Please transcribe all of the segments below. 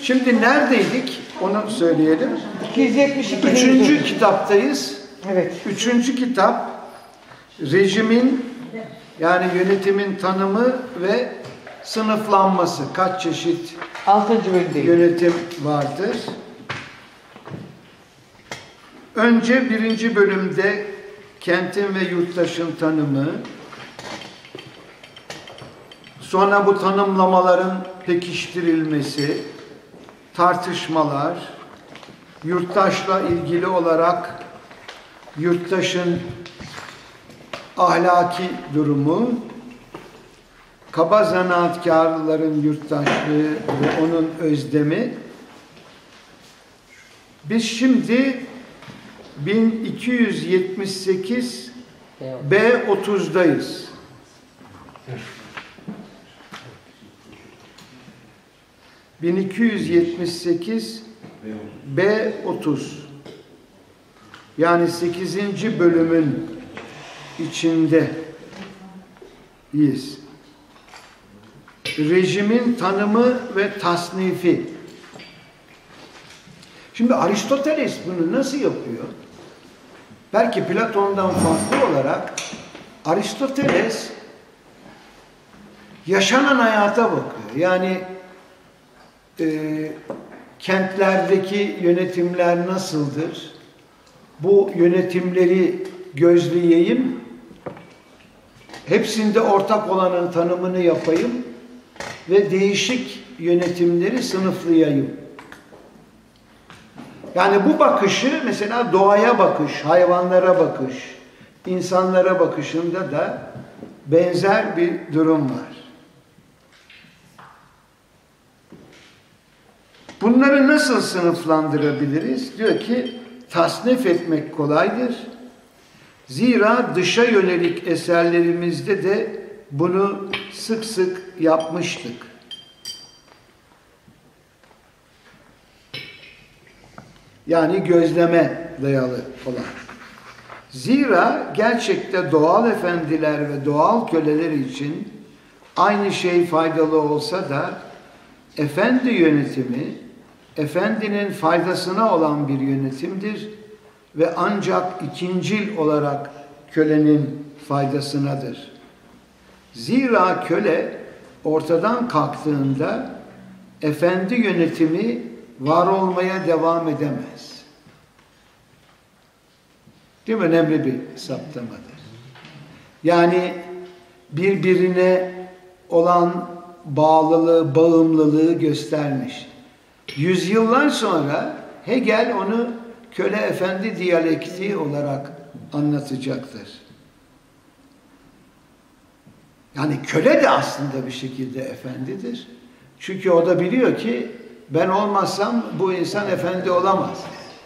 Şimdi neredeydik? Onu söyleyelim. 272. Üçüncü kitaptayız. Evet. Üçüncü kitap rejimin yani yönetimin tanımı ve sınıflanması. Kaç çeşit 6. bölümdeyiz. yönetim vardır? Önce birinci bölümde kentin ve yurttaşın tanımı, sonra bu tanımlamaların pekiştirilmesi, tartışmalar, yurttaşla ilgili olarak yurttaşın ahlaki durumu, kaba zanaatkarların yurttaşlığı ve onun özlemi. Biz şimdi 1278 B30'dayız. ...1278 B30. Yani 8. bölümün içindeyiz. Rejimin tanımı ve tasnifi. Şimdi Aristoteles bunu nasıl yapıyor? Belki Platon'dan farklı olarak Aristoteles yaşanan hayata bakıyor. Yani kentlerdeki yönetimler nasıldır? Bu yönetimleri gözleyeyim. Hepsinde ortak olanın tanımını yapayım ve değişik yönetimleri sınıflayayım. Yani bu bakışı mesela doğaya bakış, hayvanlara bakış, insanlara bakışında da benzer bir durum var. Bunları nasıl sınıflandırabiliriz? Diyor ki tasnif etmek kolaydır. Zira dışa yönelik eserlerimizde de bunu sık sık yapmıştık. Yani gözleme dayalı olan. Zira gerçekte doğal efendiler ve doğal köleler için aynı şey faydalı olsa da efendi yönetimi, efendinin faydasına olan bir yönetimdir ve ancak ikincil olarak kölenin faydasınadır. Zira köle ortadan kalktığında efendi yönetimi var olmaya devam edemez. Değil mi? Önemli bir saptamadır. Yani birbirine olan bağlılığı, bağımlılığı göstermiş. Yüzyıllar sonra Hegel onu köle-efendi diyalektiği olarak anlatacaktır. Yani köle de aslında bir şekilde efendidir. Çünkü o da biliyor ki ben olmazsam bu insan efendi olamaz.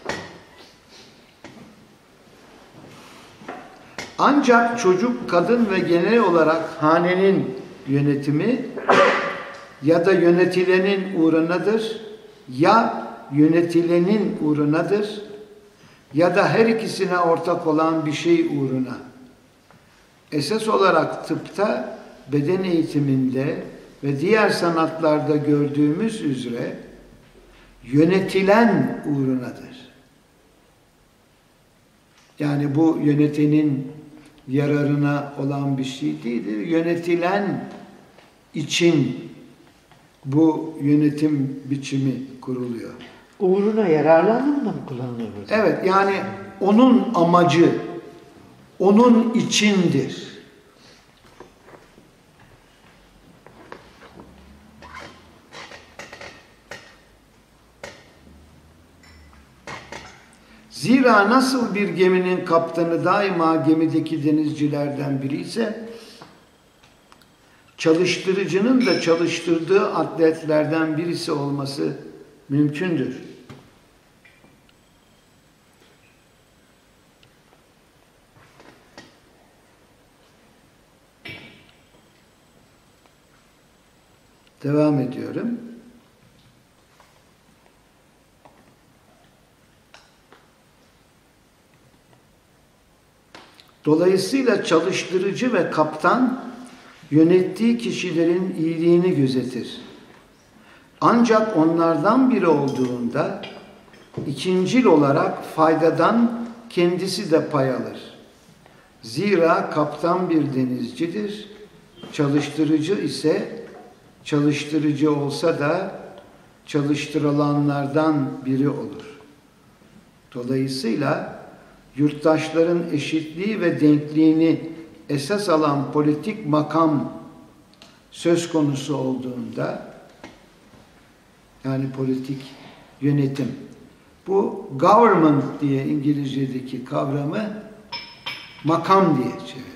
Ancak çocuk, kadın ve genel olarak hanenin yönetimi ya da yönetilenin uğrunadır, ya yönetilenin uğrunadır ya da her ikisine ortak olan bir şey uğruna. Esas olarak tıpta, beden eğitiminde ve diğer sanatlarda gördüğümüz üzere yönetilen uğrunadır. Yani bu yönetenin yararına olan bir şey değildir. Yönetilen için bu yönetim biçimi kuruluyor. Uğruna yararlı anlamında mı kullanılıyor burada? Evet, yani onun amacı, onun içindir. Zira nasıl bir geminin kaptanı daima gemideki denizcilerden biri ise, çalıştırıcının da çalıştırdığı atletlerden birisi olması mümkündür. Devam ediyorum. Dolayısıyla çalıştırıcı ve kaptan yönettiği kişilerin iyiliğini gözetir. Ancak onlardan biri olduğunda ikincil olarak faydadan kendisi de pay alır. Zira kaptan bir denizcidir, çalıştırıcı ise çalıştırıcı olsa da çalıştırılanlardan biri olur. Dolayısıyla yurttaşların eşitliği ve denkliğini esas alan politik makam söz konusu olduğunda, yani politik yönetim, bu government diye İngilizce'deki kavramı makam diye çevirmiş.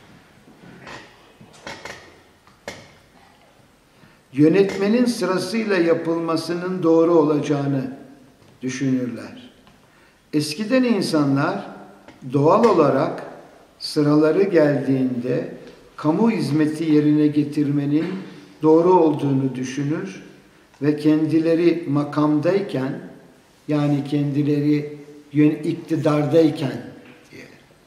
Yönetmenin sırasıyla yapılmasının doğru olacağını düşünürler. Eskiden insanlar doğal olarak sıraları geldiğinde kamu hizmeti yerine getirmenin doğru olduğunu düşünür ve kendileri makamdayken, yani kendileri iktidardayken diyelim.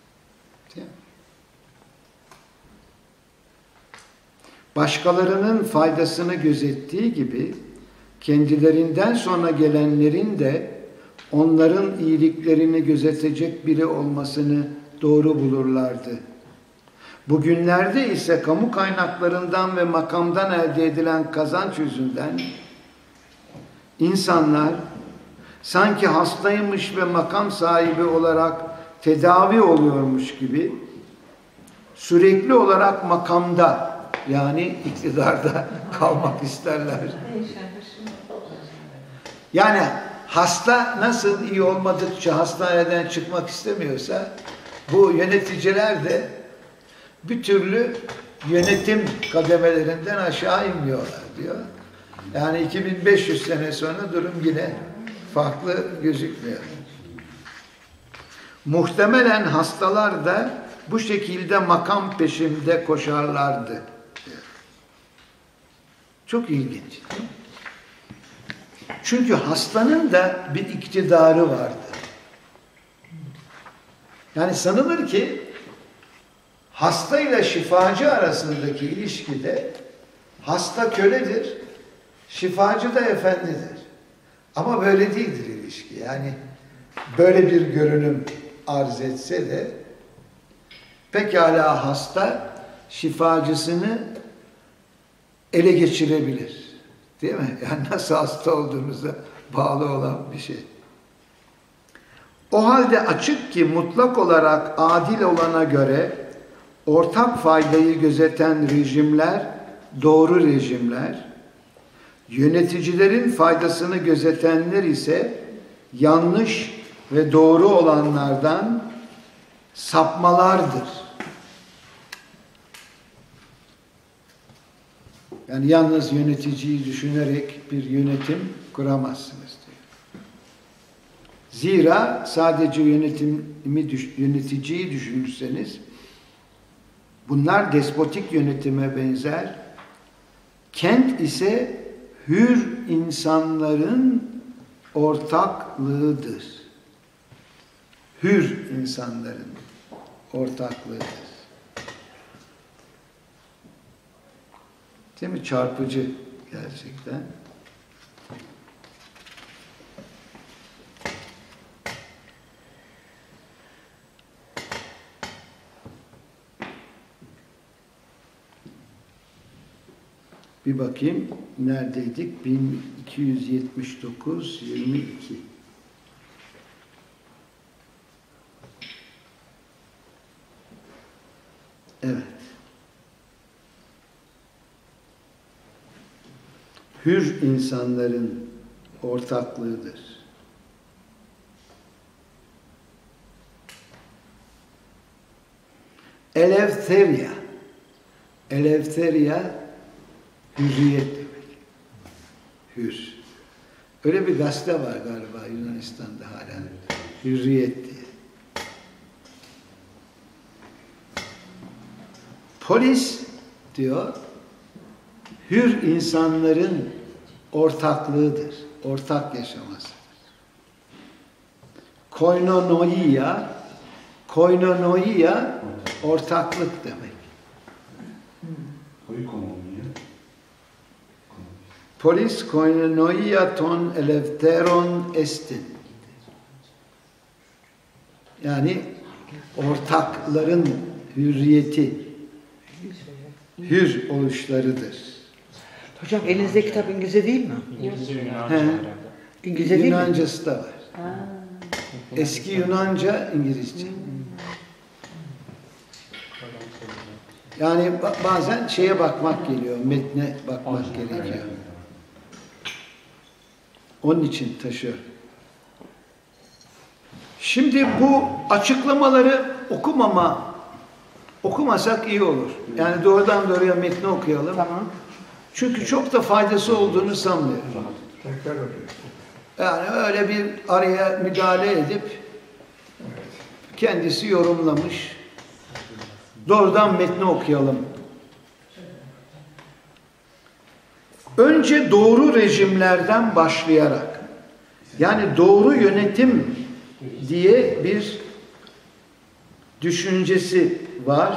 Başkalarının faydasını gözettiği gibi kendilerinden sonra gelenlerin de onların iyiliklerini gözetecek biri olmasını doğru bulurlardı. Bugünlerde ise kamu kaynaklarından ve makamdan elde edilen kazanç yüzünden insanlar sanki hastaymış ve makam sahibi olarak tedavi oluyormuş gibi sürekli olarak makamda, yani iktidarda kalmak isterler. Yani hasta nasıl iyi olmadıkça hastaneden çıkmak istemiyorsa, bu yöneticiler de bir türlü yönetim kademelerinden aşağı inmiyorlar diyor. Yani 2500 sene sonra durum yine farklı gözükmüyor. Muhtemelen hastalar da bu şekilde makam peşinde koşarlardı. Çok ilginç. Çünkü hastanın da bir iktidarı vardı. Yani sanılır ki hasta ile şifacı arasındaki ilişkide hasta köledir, şifacı da efendidir. Ama böyle değildir ilişki. Yani böyle bir görünüm arz etse de pekala hasta şifacısını ele geçirebilir. Değil mi? Yani nasıl hasta olduğumuza bağlı olan bir şey. O halde açık ki mutlak olarak adil olana göre ortak faydayı gözeten rejimler doğru rejimler, yöneticilerin faydasını gözetenler ise yanlış ve doğru olanlardan sapmalardır. Yani yalnız yöneticiyi düşünerek bir yönetim kuramazsınız diyor. Zira sadece yöneticiyi düşünürseniz bunlar despotik yönetime benzer. Kent ise hür insanların ortaklığıdır. Hür insanların ortaklığıdır. Değil mi? Çarpıcı gerçekten. Bir bakayım neredeydik? 1279 22. Evet. Hür insanların ortaklığıdır. Eleftheria. Eleftheria hürriyet demek. Hür. Öyle bir gazete var galiba Yunanistan'da hala. Hürriyet diye. Polis diyor, hür insanların ortaklığıdır. Ortak yaşamasıdır. Koinonoia ortaklık demek. polis koinonia ton eleftheron estin. Yani ortakların hürriyeti, hür oluşlarıdır. Hocam elinizde kitap İngilizce değil mi? İngilizce, Yunanca He. herhalde. İngilizce değil mi? Yunancası da var. Eski Yunanca, İngilizce. Yani bazen şeye bakmak geliyor, metne bakmak gerekiyor. Onun için taşıyor. Şimdi bu açıklamaları okumasak iyi olur. Yani doğrudan doğruya metni okuyalım. Tamam. Çünkü çok da faydası olduğunu sanmıyorum. Yani öyle bir araya müdahale edip kendisi yorumlamış. Doğrudan metni okuyalım. Önce doğru rejimlerden başlayarak, yani doğru yönetim diye bir düşüncesi var.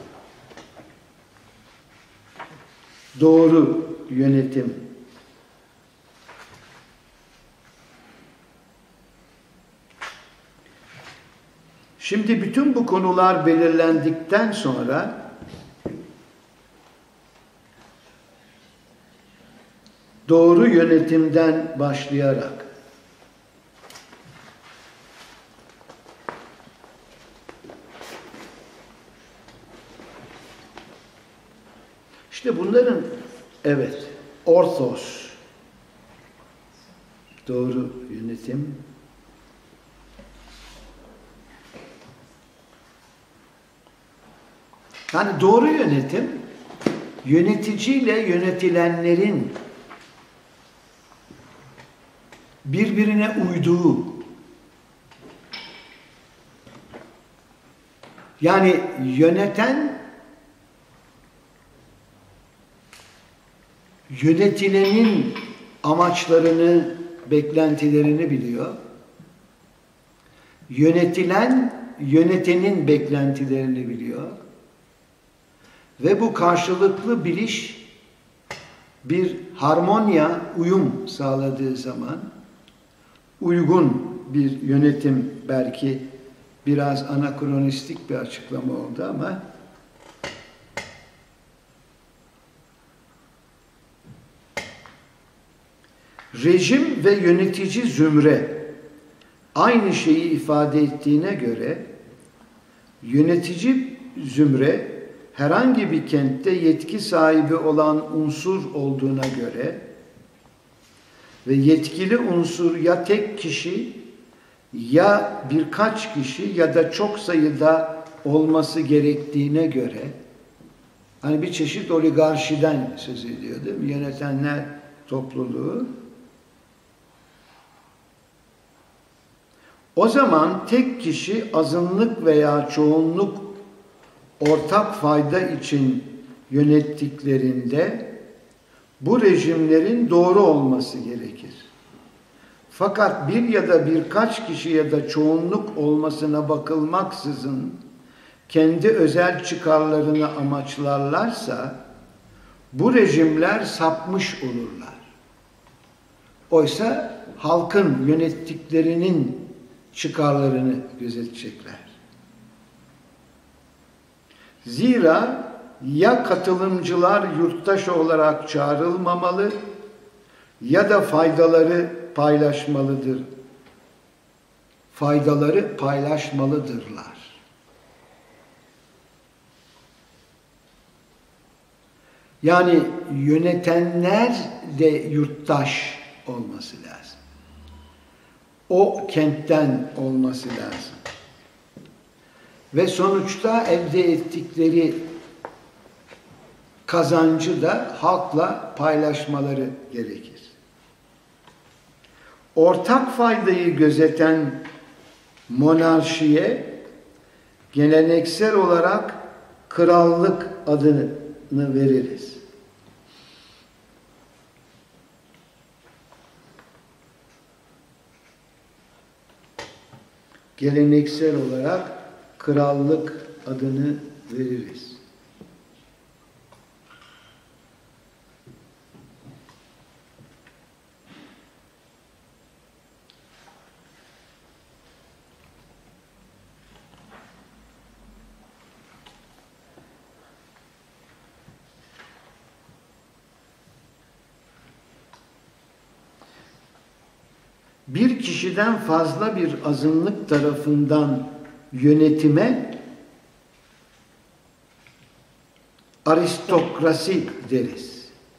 Doğru yönetim. Şimdi bütün bu konular belirlendikten sonra doğru yönetimden başlayarak işte bunların orthos, doğru yönetim, yani doğru yönetim yöneticiyle yönetilenlerin birbirine uyduğu, yani yöneten yönetilenin amaçlarını, beklentilerini biliyor. Yönetilen yönetenin beklentilerini biliyor. Ve bu karşılıklı biliş bir harmonya, uyum sağladığı zaman uygun bir yönetim, belki biraz anakronistik bir açıklama oldu ama rejim ve yönetici zümre aynı şeyi ifade ettiğine göre yönetici zümre herhangi bir kentte yetki sahibi olan unsur olduğuna göre ve yetkili unsur ya tek kişi ya birkaç kişi ya da çok sayıda olması gerektiğine göre, hani bir çeşit oligarşiden söz ediyor değil mi? Yönetenler topluluğu. O zaman tek kişi azınlık veya çoğunluk ortak fayda için yönettiklerinde bu rejimlerin doğru olması gerekir. Fakat bir ya da birkaç kişi ya da çoğunluk olmasına bakılmaksızın kendi özel çıkarlarını amaçlarlarsa bu rejimler sapmış olurlar. Oysa halkın yönettiklerinin çıkarlarını gözetecekler. Zira ya katılımcılar yurttaş olarak çağrılmamalı ya da faydaları paylaşmalıdır. Faydaları paylaşmalıdırlar. Yani yönetenler de yurttaş olması lazım. O kentten olması lazım. Ve sonuçta elde ettikleri kazancı da halkla paylaşmaları gerekir. Ortak faydayı gözeten monarşiye geleneksel olarak krallık adını veririz. Geleneksel olarak krallık adını veririz. bir kişiden fazla bir azınlık tarafından yönetime aristokrasi deriz.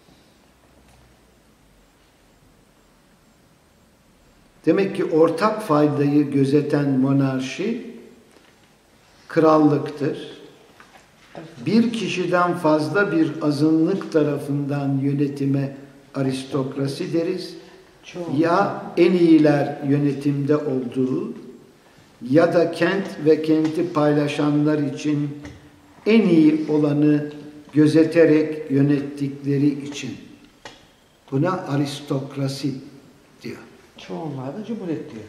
Demek ki ortak faydayı gözeten monarşi krallıktır. Bir kişiden fazla bir azınlık tarafından yönetime aristokrasi deriz. Ya en iyiler yönetimde olduğu ya da kent ve kenti paylaşanlar için en iyi olanı gözeterek yönettikleri için. Buna aristokrasi diyor. Çoğunluğa da cumhuriyet diyor.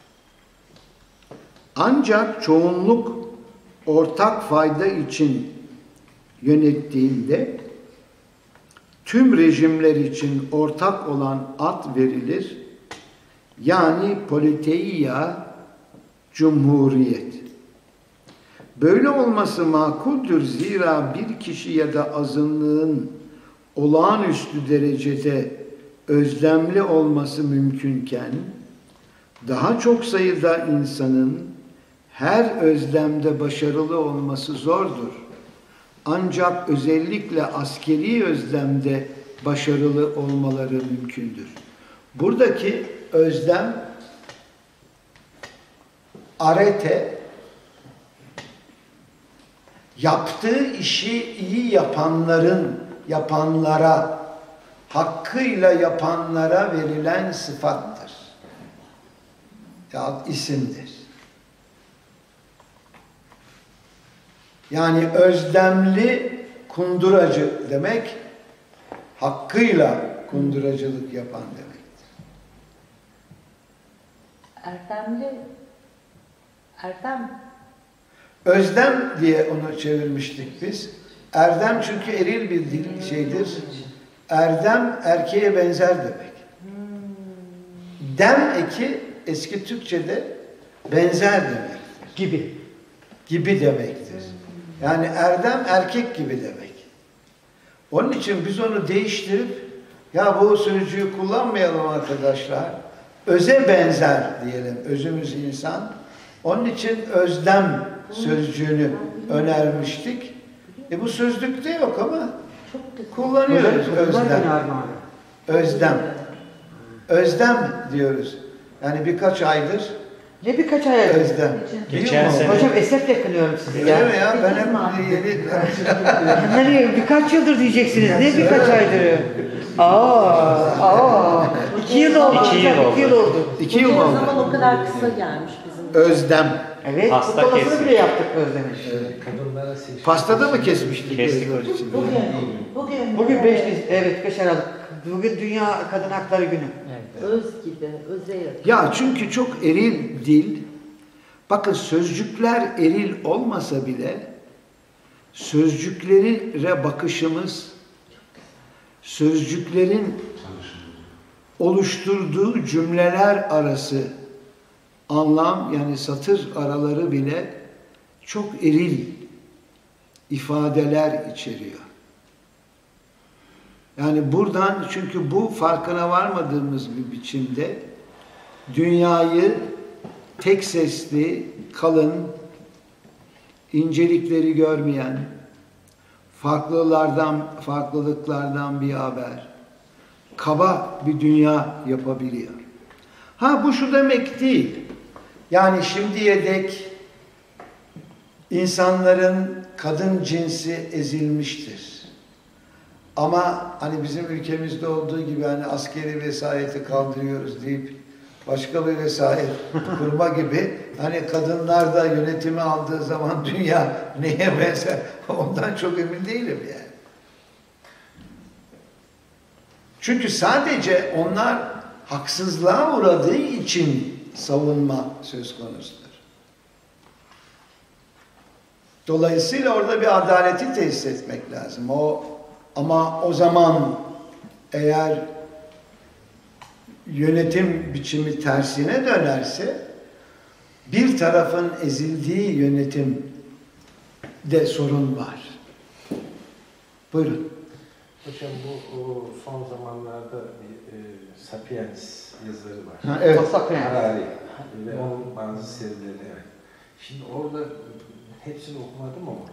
Ancak çoğunluk ortak fayda için yönettiğinde tüm rejimler için ortak olan ad verilir. Yani politeia, cumhuriyet. Böyle olması makuldür, zira bir kişi ya da azınlığın olağanüstü derecede özlemli olması mümkünken, daha çok sayıda insanın her özlemde başarılı olması zordur. Ancak özellikle askeri özlemde başarılı olmaları mümkündür. Buradaki özlem, arete, yaptığı işi iyi yapanlara, hakkıyla yapanlara verilen sıfattır. Ya isimdir. Yani özlemli kunduracı demek, hakkıyla kunduracılık yapan demektir. Erdem. Özlem diye onu çevirmiştik biz. Erdem çünkü eril bir şeydir. Erdem erkeğe benzer demek. Dem eki eski Türkçe'de benzer demektir. Gibi. Gibi demektir. Yani erdem erkek gibi demek. Onun için biz onu değiştirip ya bu sözcüğü kullanmayalım arkadaşlar. Öze benzer diyelim. Özümüz insan. Onun için özlem sözcüğünü önermiştik. Bu sözlükte yok ama kullanıyoruz özlem. Özlem. Özlem diyoruz. Yani birkaç aydır. Ne birkaç ay? Özlem. Geçen sene. Hocam esef yakınıyorum sizi ya. Öyle mi ya? Ben hep yeni... Nereye? Birkaç yıldır diyeceksiniz. Ne birkaç aydır? Aa. 2 yıl oldu. 2 yıl oldu. 2 yıl oldu. 2 yıl O oldu. zaman o kadar kısa gelmiş bizim. Özlem. Evet. Pasta Kutlamasını kestik. bile yaptık Özlem'in. Pastada mı kesmiştik? Kestik Özlem hocam. için? Bugün 5 Aralık. Bugün Dünya Kadın Hakları Günü. Öz gibi, öze yakın. Ya çünkü çok eril dil. Bakın sözcükler eril olmasa bile sözcüklere bakışımız, sözcüklerin oluşturduğu cümleler arası anlam, yani satır araları bile çok eril ifadeler içeriyor. Yani buradan, çünkü bu farkına varmadığımız bir biçimde dünyayı tek sesli, kalın, incelikleri görmeyen, farklılıklardan bir haber, kaba bir dünya yapabiliyor. Bu şu demek değil. Yani şimdiye dek insanların kadın cinsi ezilmiştir. Ama hani bizim ülkemizde olduğu gibi hani askeri vesayeti kaldırıyoruz deyip başka bir vesayet kurma gibi, hani kadınlar da yönetimi aldığı zaman dünya neye benzer ondan çok emin değilim yani. Çünkü sadece onlar haksızlığa uğradığı için savunma söz konusudur. Dolayısıyla orada bir adaleti tesis etmek lazım. Ama o zaman eğer yönetim biçimi tersine dönerse, bir tarafın ezildiği yönetimde sorun var. Buyurun. Hocam bu son zamanlarda bir Sapiens yazarı var. Ha, evet. Harari. Ve onun bazı serileri, evet. Şimdi orada hepsini okumadım ama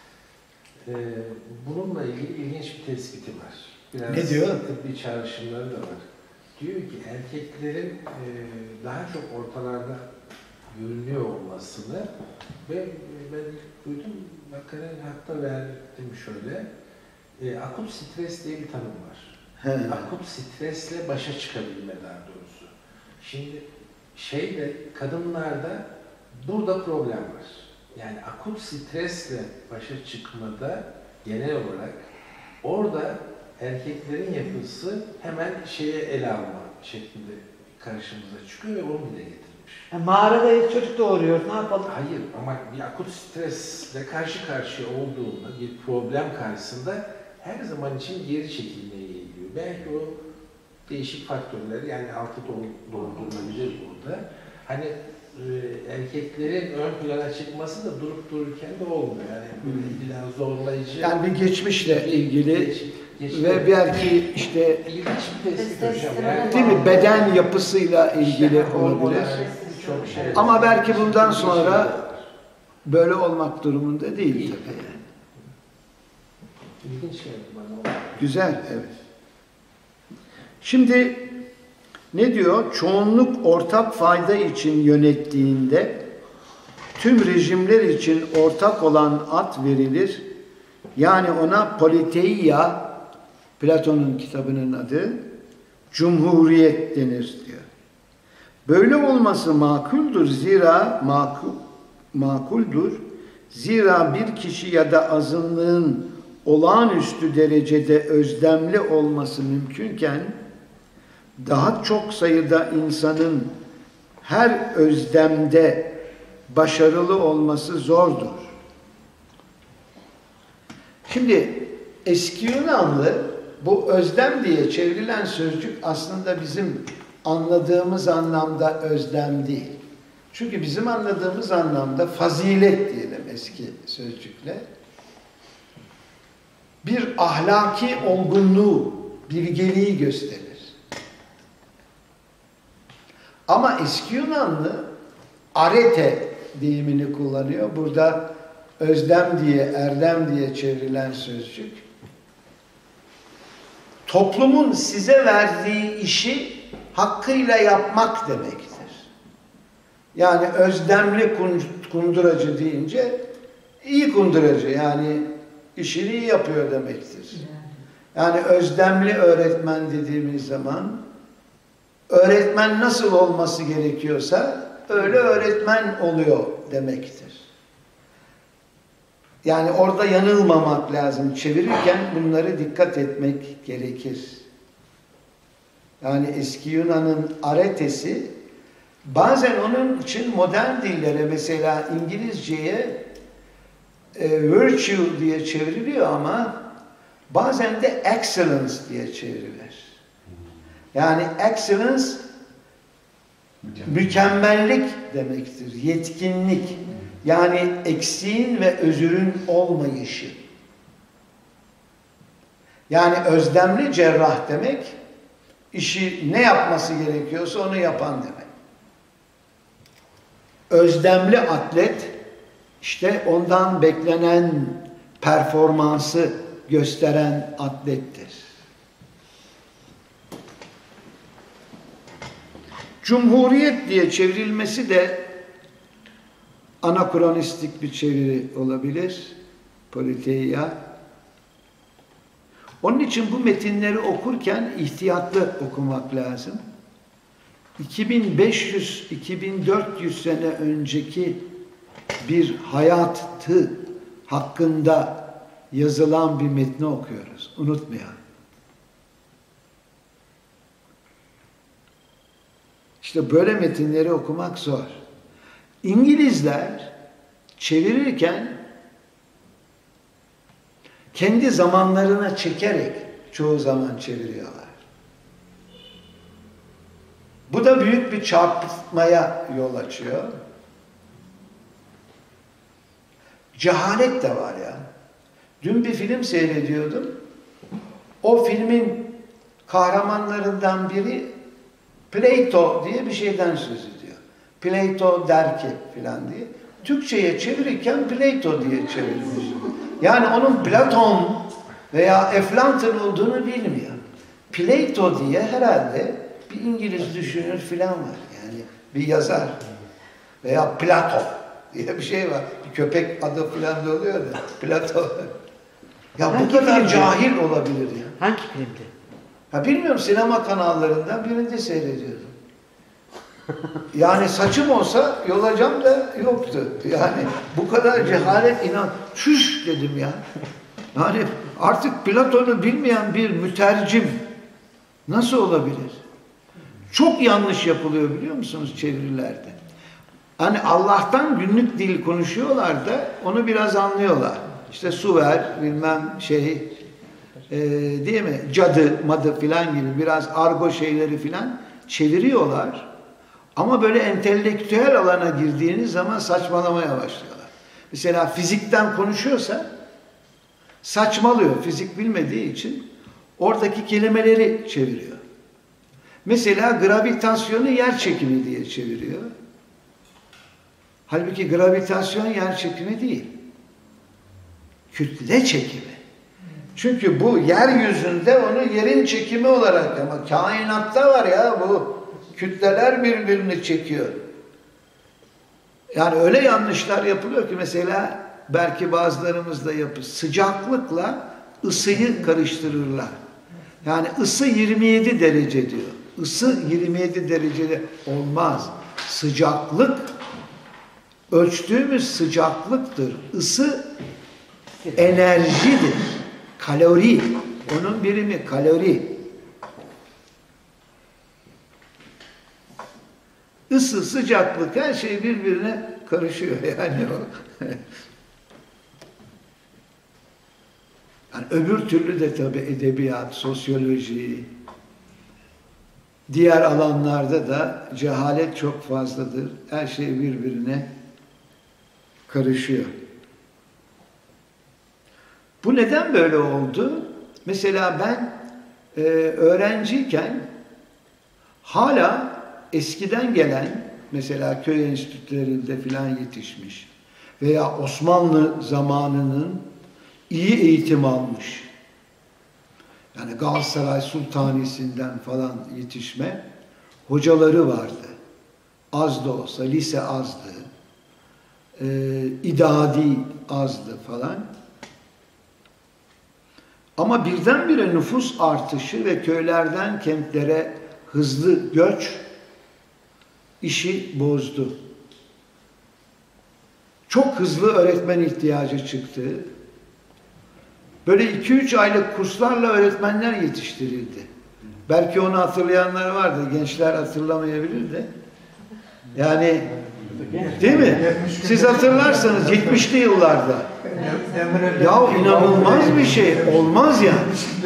bununla ilgili ilginç bir tespiti var. Biraz ne diyor? Tıbbi çağrışımları da var. Diyor ki erkeklerin daha çok ortalarda görünüyor olmasını ve ben duydum, makale hatta verdim şöyle, akut stres diye bir tanım var. He. Akut stresle başa çıkabilme daha doğrusu. Şimdi kadınlarda burada problem var. Yani akut stresle başa çıkmada genel olarak orada erkeklerin yapısı hemen ele alma şeklinde karşımıza çıkıyor ve onu dile getirmiş. Mağaradayız, çocuk doğuruyoruz, ne yapalım? Hayır ama bir akut stresle karşı karşıya olduğunda bir problem karşısında her zaman için geri çekilmeye geliyor. Belki o değişik faktörler, yani altı doldurulabilir burada. Hani erkeklerin ön plana çıkması da durup dururken de olmuyor. Yani böyle biraz zorlayıcı. Yani bir geçmişle ilgili ve belki işte ilginç bir tespit hocam. Yani, değil mi, beden yapısıyla ilgili olabilir. Çok şey. Ama belki bundan sonra böyle olmak durumunda değil tabii. Yani. İlginç geldi bana. Güzel, evet. Şimdi ne diyor? Çoğunluk ortak fayda için yönettiğinde tüm rejimler için ortak olan ad verilir. Yani ona politeia, Platon'un kitabının adı, cumhuriyet denir diyor. Böyle olması makuldür. Zira bir kişi ya da azınlığın olağanüstü derecede özdemli olması mümkünken daha çok sayıda insanın her özdemde başarılı olması zordur. Şimdi eski Yunanlı bu özlem diye çevrilen sözcük aslında bizim anladığımız anlamda özlem değil. Çünkü bizim anladığımız anlamda fazilet diyelim eski sözcükle. Bir ahlaki olgunluğu, bilgeliği gösterir. Ama eski Yunanlı arete deyimini kullanıyor. Burada özlem diye, erdem diye çevrilen sözcük. Toplumun size verdiği işi hakkıyla yapmak demektir. Yani özdemli kunduracı deyince iyi kunduracı, yani işini iyi yapıyor demektir. Yani özdemli öğretmen dediğimiz zaman öğretmen nasıl olması gerekiyorsa öyle öğretmen oluyor demektir. Yani orada yanılmamak lazım. Çevirirken bunları dikkat etmek gerekir. Yani eski Yunan'ın aretesi bazen onun için modern dillere, mesela İngilizceye virtue diye çevriliyor ama bazen de excellence diye çevrilir. Yani excellence mükemmellik demektir, yetkinlik. Yani eksiğin ve özürün olmayışı. Yani özdemli cerrah demek, işi ne yapması gerekiyorsa onu yapan demek. Özdemli atlet, işte ondan beklenen performansı gösteren atlettir. Cumhuriyet diye çevrilmesi de anakronistik bir çeviri olabilir. Politeia. Onun için bu metinleri okurken ihtiyatlı okumak lazım. 2500-2400 sene önceki bir hayatı hakkında yazılan bir metni okuyoruz. Unutmayalım. İşte böyle metinleri okumak zor. İngilizler çevirirken kendi zamanlarına çekerek çoğu zaman çeviriyorlar. Bu da büyük bir çarpıtmaya yol açıyor. Cehalet de var ya. Dün bir film seyrediyordum. O filmin kahramanlarından biri Plato diye bir şeyden söz ediyor. Plato der ki filan diye. Türkçe'ye çevirirken Plato diye çevirmiş. Yani onun Platon veya Eflatun olduğunu bilmiyor. Plato diye herhalde bir İngiliz düşünür filan var. Yani bir yazar. Veya Plato diye bir şey var. Bir köpek adı filan da oluyor da. Plato. Ya bu kadar cahil olabilir ya. Hangi filmdi? Ha bilmiyorum, sinema kanallarından birinde seyrediyordum. Yani saçım olsa yolacağım da yoktu. Yani bu kadar cehalet, inan. Çüş dedim ya. Yani artık Platon'u bilmeyen bir mütercim nasıl olabilir? Çok yanlış yapılıyor biliyor musunuz çevirilerde? Hani Allah'tan günlük dil konuşuyorlar da onu biraz anlıyorlar. İşte su ver, bilmem değil mi? Cadı, madı filan gibi biraz argo şeyleri filan çeviriyorlar. Ama böyle entelektüel alana girdiğiniz zaman saçmalamaya başlıyorlar. Mesela fizikten konuşuyorsa saçmalıyor. Fizik bilmediği için oradaki kelimeleri çeviriyor. Mesela gravitasyonu yer çekimi diye çeviriyor. Halbuki gravitasyon yer çekimi değil. Kütle çekimi. Çünkü bu yeryüzünde onu yerin çekimi olarak, ama kainatta var ya bu kütleler birbirini çekiyor. Yani öyle yanlışlar yapılıyor ki mesela belki bazılarımız da yapıyor. Sıcaklıkla ısıyı karıştırırlar. Yani ısı 27 derece diyor. Isı 27 derecede olmaz. Sıcaklık ölçtüğümüz sıcaklıktır. Isı enerjidir. Kalori. Onun birimi kalori. Isı, sıcaklık her şey birbirine karışıyor yani o. Yani öbür türlü de tabii edebiyat, sosyoloji, diğer alanlarda da cehalet çok fazladır. Her şey birbirine karışıyor. Bu neden böyle oldu? Mesela ben öğrenciyken hala eskiden gelen, mesela köy enstitülerinde filan yetişmiş veya Osmanlı zamanının iyi eğitim almış, yani Galatasaray Sultanisi'nden falan yetişme hocaları vardı. Az da olsa, lise azdı, idadi azdı falan. Ama birdenbire nüfus artışı ve köylerden kentlere hızlı göç işi bozdu. Çok hızlı öğretmen ihtiyacı çıktı. Böyle 2-3 aylık kurslarla öğretmenler yetiştirildi. Belki onu hatırlayanlar vardır, gençler hatırlamayabilir de. Yani değil mi? Siz hatırlarsanız 70'li yıllarda. Ya inanılmaz bir şey. Olmaz yani.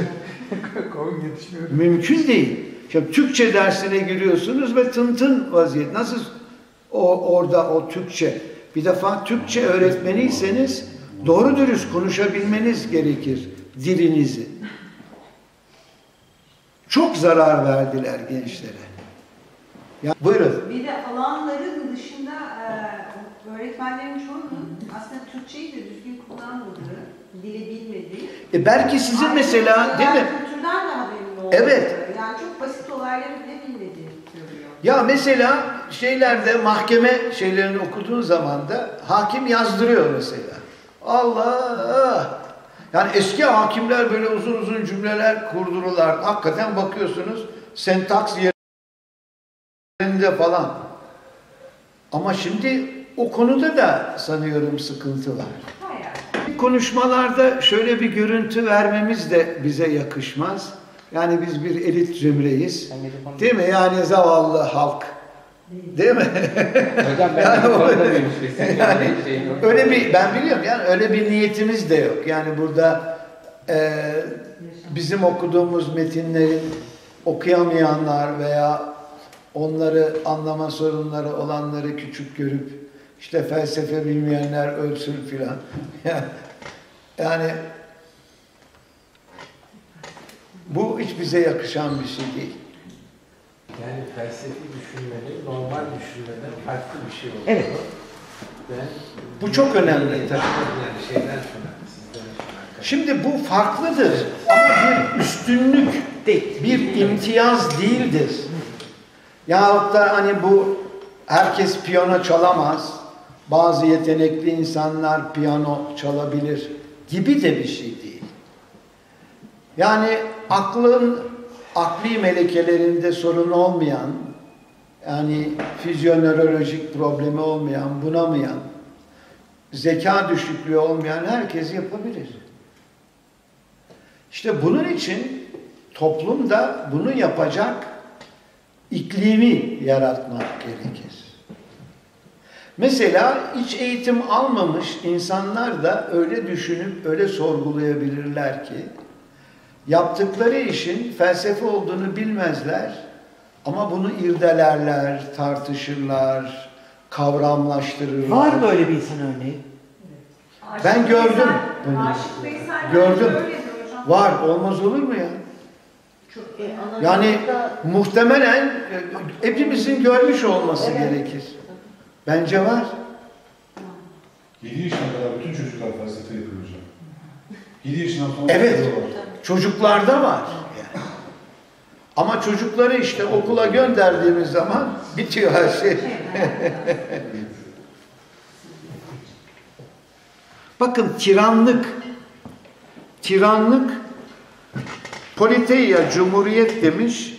Mümkün değil. Şimdi Türkçe dersine giriyorsunuz ve tın vaziyet. Nasıl orada o Türkçe? Bir defa Türkçe öğretmeniyseniz doğru dürüst konuşabilmeniz gerekir dilinizi. Çok zarar verdiler gençlere. Ya, buyurun. Bir de alanların dışında öğretmenlerin çoğunun aslında Türkçeyi de düzgün kullanmadığı, dili bilmediği. Belki sizin mesela değil mi? Kültürden de haberin olduğu. Evet. Yani çok basit olayları bile bilmediğini söylüyor. Ya mesela şeylerde mahkeme şeylerini okuduğun zaman da hakim yazdırıyor mesela. Allah! Yani eski hakimler böyle uzun uzun cümleler kurdururlar. Hakikaten bakıyorsunuz sentaks yerinde falan. Ama şimdi o konuda da sanıyorum sıkıntı var. Hayır. Konuşmalarda şöyle bir görüntü vermemiz de bize yakışmaz. Yani biz bir elit zümreyiz. Değil mi? Yani zavallı halk. Değil mi? Hocam ben yani öyle bir, ben biliyorum yani öyle bir niyetimiz de yok. Yani burada bizim okuduğumuz metinleri okuyamayanlar veya onları anlama sorunları olanları küçük görüp işte felsefe bilmeyenler ölsün filan. Yani bu hiç bize yakışan bir şey değil. Yani felsefi düşünmenin normal düşünmeden farklı bir şey olduğunu Evet. ben Bu çok önemli tabii. Yani şeyden sonra, sizden sonra. Şimdi bu farklıdır ama bir üstünlük, Değil. bir imtiyaz değildir. Yahut da hani bu herkes piyano çalamaz, bazı yetenekli insanlar piyano çalabilir gibi de bir şey değil. Yani akli melekelerinde sorun olmayan, yani fizyonörolojik problemi olmayan, bunamayan, zeka düşüklüğü olmayan herkes yapabilir. İşte bunun için toplumda bunu yapacak iklimi yaratmak gerekir. Mesela hiç eğitim almamış insanlar da öyle düşünüp öyle sorgulayabilirler ki yaptıkları işin felsefe olduğunu bilmezler ama bunu irdelerler, tartışırlar, kavramlaştırırlar. Var mı öyle bir insan örneği? Ben gördüm bunu. Aşık Veysel Gördüm. öyledir hocam. Var, olmaz olur mu ya? Yani Anadolu'da muhtemelen hepimizin görmüş olması gerekir. Bence var. 7 yaşına kadar bütün çocuklar felsefe yapıyor hocam. 7 yaşından sonra Evet. var. Çocuklarda var. Yani. Ama çocukları işte okula gönderdiğimiz zaman bitiyor her şey. Bakın tiranlık politeia, cumhuriyet demiş.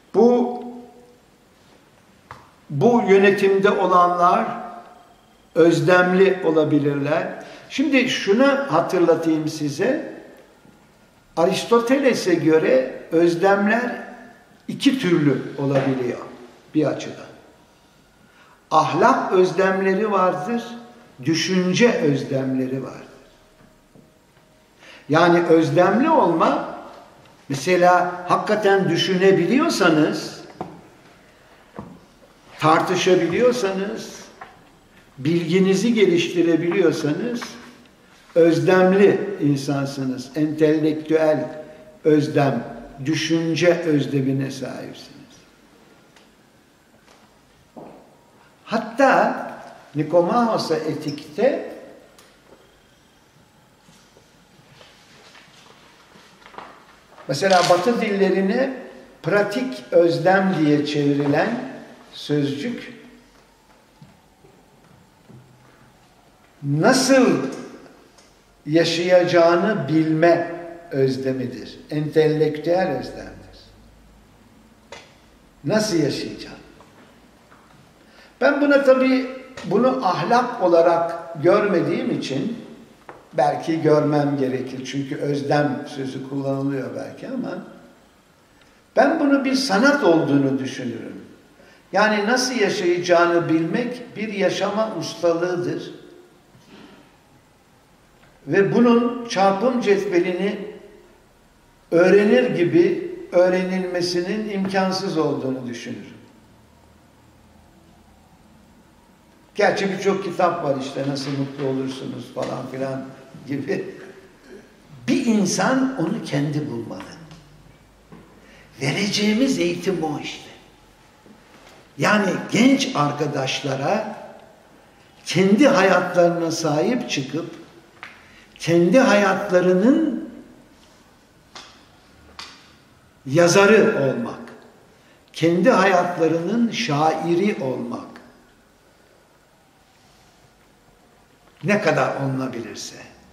Bu yönetimde olanlar özdemli olabilirler. Şimdi şunu hatırlatayım size. Aristoteles'e göre özdemler iki türlü olabiliyor bir açıdan. Ahlak özdemleri vardır, düşünce özdemleri vardır. Yani özdemli olma, mesela hakikaten düşünebiliyorsanız, tartışabiliyorsanız, bilginizi geliştirebiliyorsanız, özdemli insansınız, entelektüel özdem, düşünce özdemine sahipsiniz. Hatta Nikomahos'a etikte mesela Batı dillerine pratik özlem diye çevrilen sözcük nasıl yaşayacağını bilme özlemidir. Entelektüel özlemdir. Nasıl yaşayacağım? Ben bunu ahlak olarak görmediğim için belki görmem gerekir. Çünkü özlem sözü kullanılıyor belki ama ben bunu bir sanat olduğunu düşünürüm. Yani nasıl yaşayacağını bilmek bir yaşama ustalığıdır. Ve bunun çarpım cetvelini öğrenir gibi öğrenilmesinin imkansız olduğunu düşünürüm. Gerçi birçok kitap var işte nasıl mutlu olursunuz falan filan gibi. Bir insan onu kendi bulmalı. Vereceğimiz eğitim o işte. Yani genç arkadaşlara kendi hayatlarına sahip çıkıp kendi hayatlarının yazarı olmak, kendi hayatlarının şairi olmak, ne kadar olunabilirse,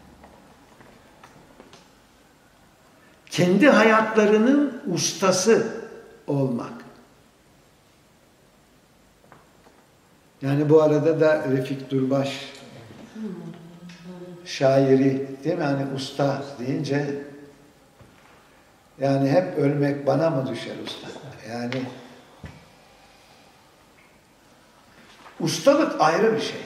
kendi hayatlarının ustası olmak. Yani bu arada da Refik Durbaş şairi değil mi? Hani usta deyince yani hep ölmek bana mı düşer usta? Yani ustalık ayrı bir şey.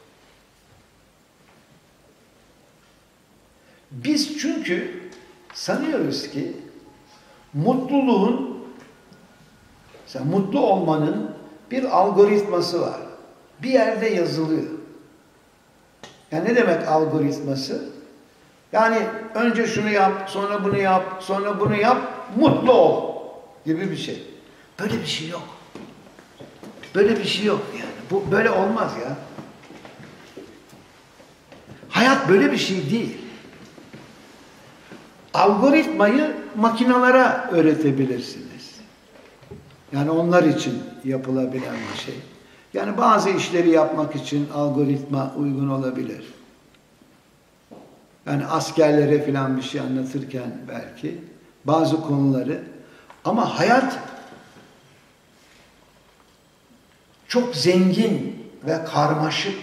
Biz çünkü sanıyoruz ki mutlu olmanın bir algoritması var. Bir yerde yazılıyor. Yani ne demek algoritması? Yani önce şunu yap, sonra bunu yap, sonra bunu yap, mutlu ol gibi bir şey. Böyle bir şey yok. Böyle bir şey yok yani. Bu böyle olmaz ya. Hayat böyle bir şey değil. Algoritmayı makinalara öğretebilirsiniz. Yani onlar için yapılabilen bir şey. Yani bazı işleri yapmak için algoritma uygun olabilir. Yani askerlere falan bir şey anlatırken belki bazı konuları, ama hayat çok zengin ve karmaşık.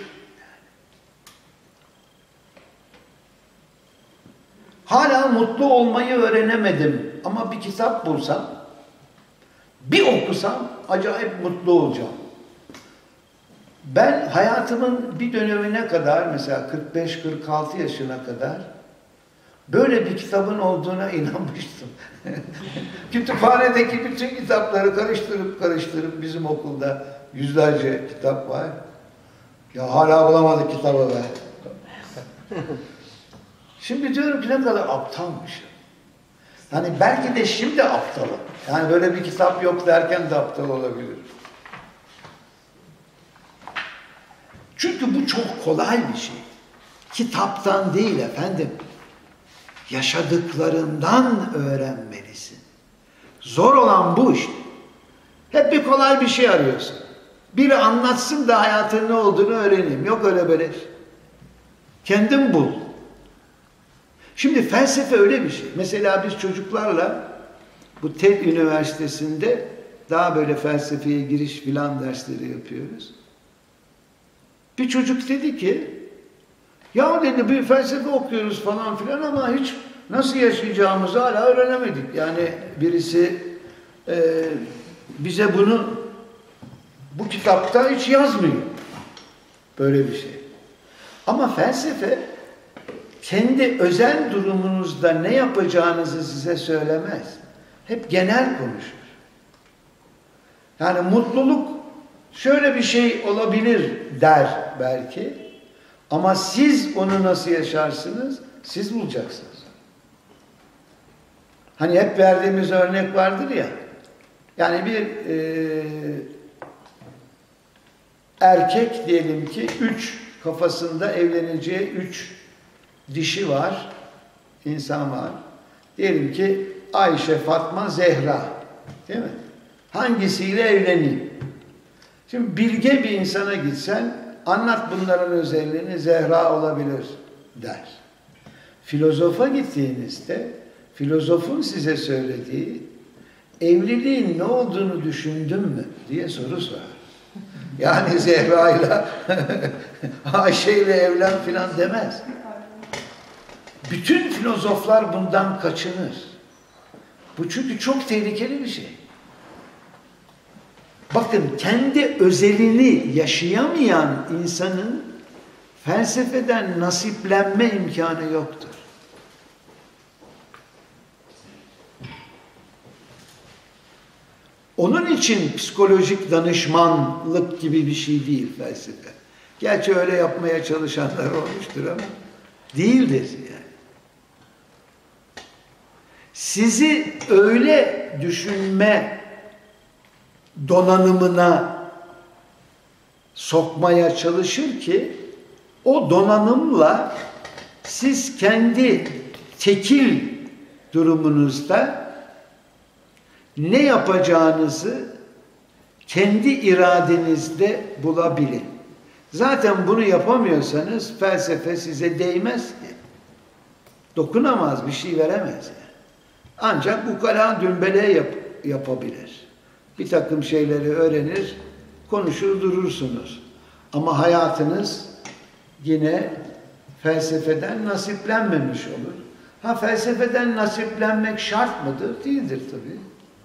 Hala mutlu olmayı öğrenemedim ama bir kitap bulsam, bir okusam acayip mutlu olacağım. Ben hayatımın bir dönemine kadar, mesela 45-46 yaşına kadar böyle bir kitabın olduğuna inanmıştım. Kütüphanedeki bütün kitapları karıştırıp bizim okulda yüzlerce kitap var. Ya hala bulamadık kitabı be. Şimdi diyorum ki ne kadar aptalmışım. Hani belki de şimdi aptalım. Yani böyle bir kitap yok derken de aptal olabilir. Çünkü bu çok kolay bir şey. Kitaptan değil efendim. Yaşadıklarından öğrenmelisin. Zor olan bu işte. Hep bir kolay bir şey arıyorsun. Biri anlatsın da hayatın ne olduğunu öğreneyim. Yok öyle böyle. Kendin bul. Şimdi felsefe öyle bir şey. Mesela biz çocuklarla bu TED Üniversitesi'nde daha böyle felsefeye giriş filan dersleri yapıyoruz. Bir çocuk dedi ki, ya dedi bir felsefe okuyoruz falan filan ama hiç nasıl yaşayacağımızı hala öğrenemedik. Yani birisi bize bunu bu kitapta hiç yazmıyor. Böyle bir şey. Ama felsefe kendi özel durumunuzda ne yapacağınızı size söylemez. Hep genel konuşur. Yani mutluluk şöyle bir şey olabilir der belki. Ama siz onu nasıl yaşarsınız? Siz bulacaksınız. Hani hep verdiğimiz örnek vardır ya. Yani bir erkek diyelim ki kafasında evleneceği 3 dişi var, insan var. Diyelim ki Ayşe, Fatma, Zehra. Değil mi? Hangisiyle evleneyim? Şimdi bilge bir insana gitsen, anlat bunların özelliğini, Zehra olabilir der. Filozofa gittiğinizde, filozofun size söylediği, evliliğin ne olduğunu düşündün mü diye soru sorar. Yani Zehra'yla Ayşe'yle evlen filan demez. Bütün filozoflar bundan kaçınır. Bu çünkü çok tehlikeli bir şey. Bakın kendi özelini yaşayamayan insanın felsefeden nasiplenme imkanı yoktur. Onun için psikolojik danışmanlık gibi bir şey değil felsefe. Gerçi öyle yapmaya çalışanlar olmuştur ama değildir yani. Sizi öyle düşünme donanımına sokmaya çalışır ki o donanımla siz kendi tekil durumunuzda ne yapacağınızı kendi iradenizde bulabilin. Zaten bunu yapamıyorsanız felsefe size değmez ki. Dokunamaz, bir şey veremez. Yani. Ancak ukala dümbele yapabilir. Bir takım şeyleri öğrenir, konuşur durursunuz. Ama hayatınız yine felsefeden nasiplenmemiş olur. Ha felsefeden nasiplenmek şart mıdır? Değildir tabii.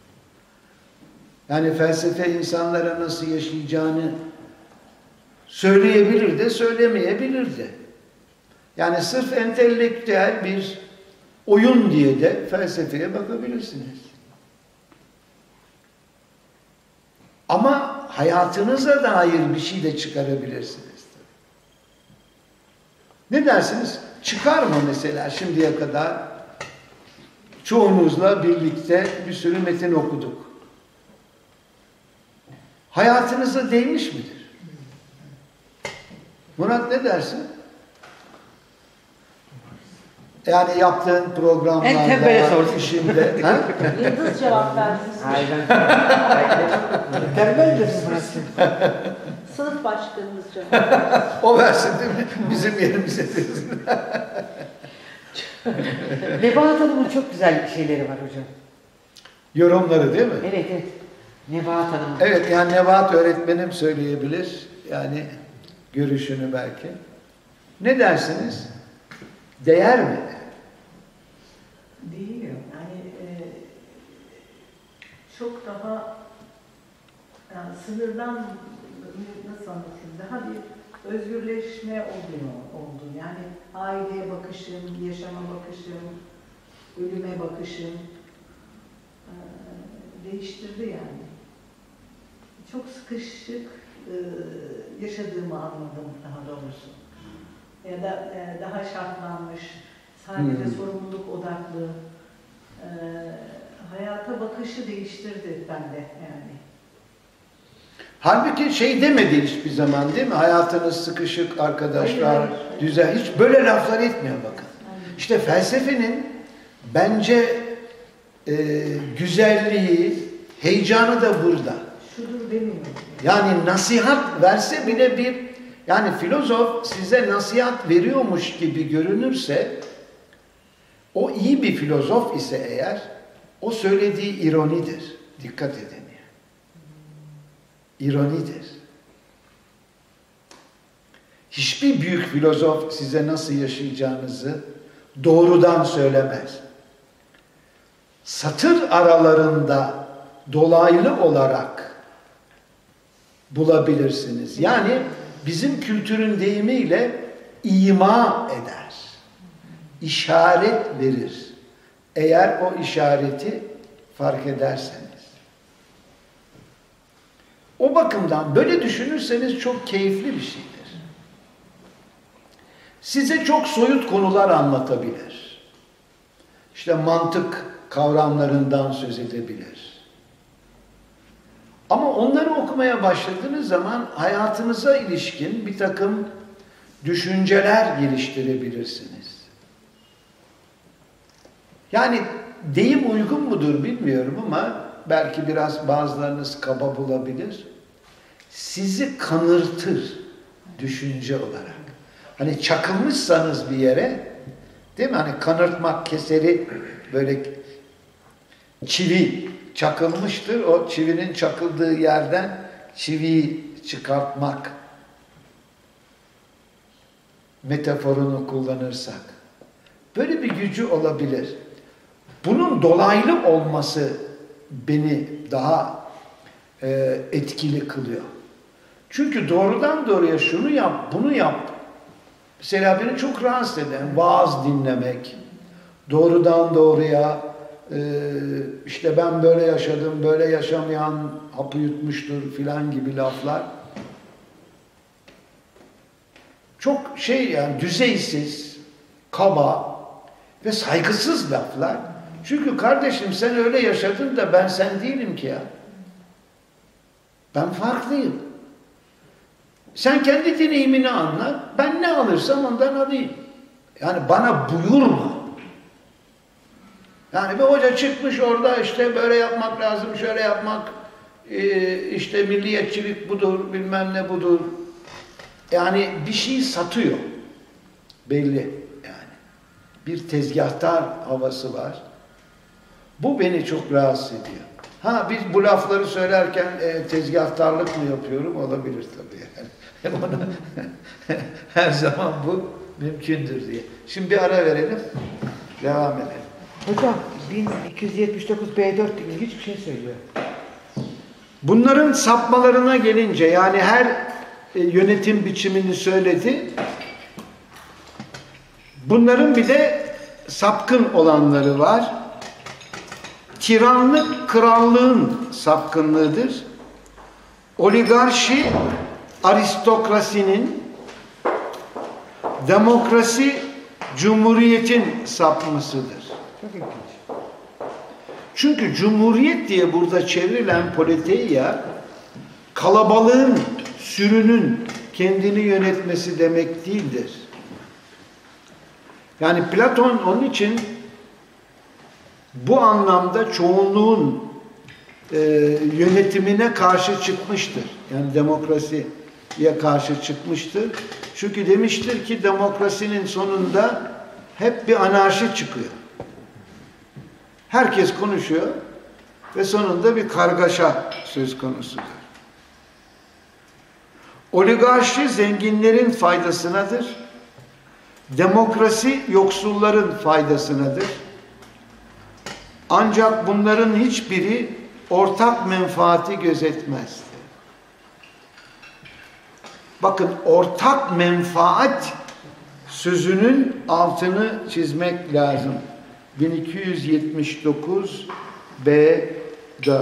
Yani felsefe insanlara nasıl yaşayacağını söyleyebilir de söylemeyebilir de. Yani sırf entelektüel bir oyun diye de felsefeye bakabilirsiniz. Ama hayatınıza dair bir şey de çıkarabilirsiniz. Ne dersiniz? Çıkar mı mesela şimdiye kadar çoğunuzla birlikte bir sürü metin okuduk. hayatınıza değmiş midir? Murat ne dersin? Yani yaptığın En programlarda, tembele sorsun. işinde. Ha? Yıldız cevap versin. Hayır ben tembeldir Murat'cığım. Sınıf başkanımız cevap versin. O versin değil mi? Bizim yerimize versin. Nebahat Hanım'ın çok güzel şeyleri var hocam. Yorumları değil mi? Evet evet. Nebahat Hanım'ın. Evet, yani Nebahat öğretmenim söyleyebilir. Yani görüşünü belki. Ne dersiniz? Değer mi? Değil. Yani çok daha yani sınırdan nasıl anlatayım? Daha bir özgürleşme oldu. Yani aileye bakışım, yaşama bakışım, ölüme bakışım değiştirdi yani. Çok sıkışık yaşadığımı anladım daha doğrusu. Ya da daha şartlanmış, sadece sorumluluk odaklı hayata bakışı değiştirdi bende yani. Halbuki şey demedi hiçbir zaman değil mi? Hayatınız sıkışık arkadaşlar, Hayır. düzen. Hiç böyle laflar etmiyor bakın. Aynen. İşte felsefenin bence güzelliği, heyecanı da burada. Şudur demiyorum. Yani nasihat verse bile yani filozof size nasihat veriyormuş gibi görünürse, o iyi bir filozof ise eğer, o söylediği ironidir. Dikkat edin. İronidir. Hiçbir büyük filozof size nasıl yaşayacağınızı doğrudan söylemez. Satır aralarında dolaylı olarak bulabilirsiniz. Yani bizim kültürün deyimiyle ima eder. İşaret verir. Eğer o işareti fark ederseniz. O bakımdan böyle düşünürseniz çok keyifli bir şeydir. Size çok soyut konular anlatabilir. İşte mantık kavramlarından söz edebilir. Ama onları okumaya başladığınız zaman hayatınıza ilişkin bir takım düşünceler geliştirebilirsiniz. Yani deyim uygun mudur bilmiyorum ama belki biraz bazılarınız kaba bulabilir. Sizi kanırtır düşünce olarak. Hani çakılmışsanız bir yere, değil mi? Hani kanırtmak, keseri böyle çivi çakılmıştır. O çivinin çakıldığı yerden çiviyi çıkartmak metaforunu kullanırsak. Böyle bir gücü olabilir. Bunun dolaylı olması beni daha etkili kılıyor. Çünkü doğrudan doğruya şunu yap, bunu yap. Mesela beni çok rahatsız eden vaaz dinlemek, doğrudan doğruya işte ben böyle yaşadım, böyle yaşamayan hapı yutmuştur filan gibi laflar. Çok yani düzeysiz, kaba ve saygısız laflar. Çünkü kardeşim sen öyle yaşadın da ben sen değilim ki ya. Ben farklıyım. Sen kendi deneyimini anlat, ben ne alırsam ondan alayım. Yani bana buyurma. Yani bir hoca çıkmış orada işte böyle yapmak lazım, şöyle yapmak, işte milliyetçilik budur, bilmem ne budur. Yani bir şey satıyor. Belli yani. Bir tezgahtar havası var. Bu beni çok rahatsız ediyor. Ha biz bu lafları söylerken tezgahtarlık mı yapıyorum? Olabilir tabii yani. Ona, her zaman bu mümkündür diye. Şimdi bir ara verelim. Devam edelim. Hocam 1279 B4 ilginç bir şey söylüyor. Bunların sapmalarına gelince yani her yönetim biçimini söyledi. Bunların bir de sapkın olanları var. Tiranlık krallığın sapkınlığıdır. Oligarşi aristokrasinin, demokrasi cumhuriyetin sapmasıdır. Çok ilginç. Çünkü cumhuriyet diye burada çevrilen politeia kalabalığın, sürünün kendini yönetmesi demek değildir. Yani Platon onun için bu anlamda çoğunluğun yönetimine karşı çıkmıştır. Yani demokrasiye karşı çıkmıştır. Çünkü demiştir ki demokrasinin sonunda hep bir anarşi çıkıyor. Herkes konuşuyor ve sonunda bir kargaşa söz konusudur. Oligarşi zenginlerin faydasınadır. Demokrasi yoksulların faydasınadır. Ancak bunların hiçbiri ortak menfaati gözetmez. Bakın, ortak menfaat sözünün altını çizmek lazım. 1279 B4.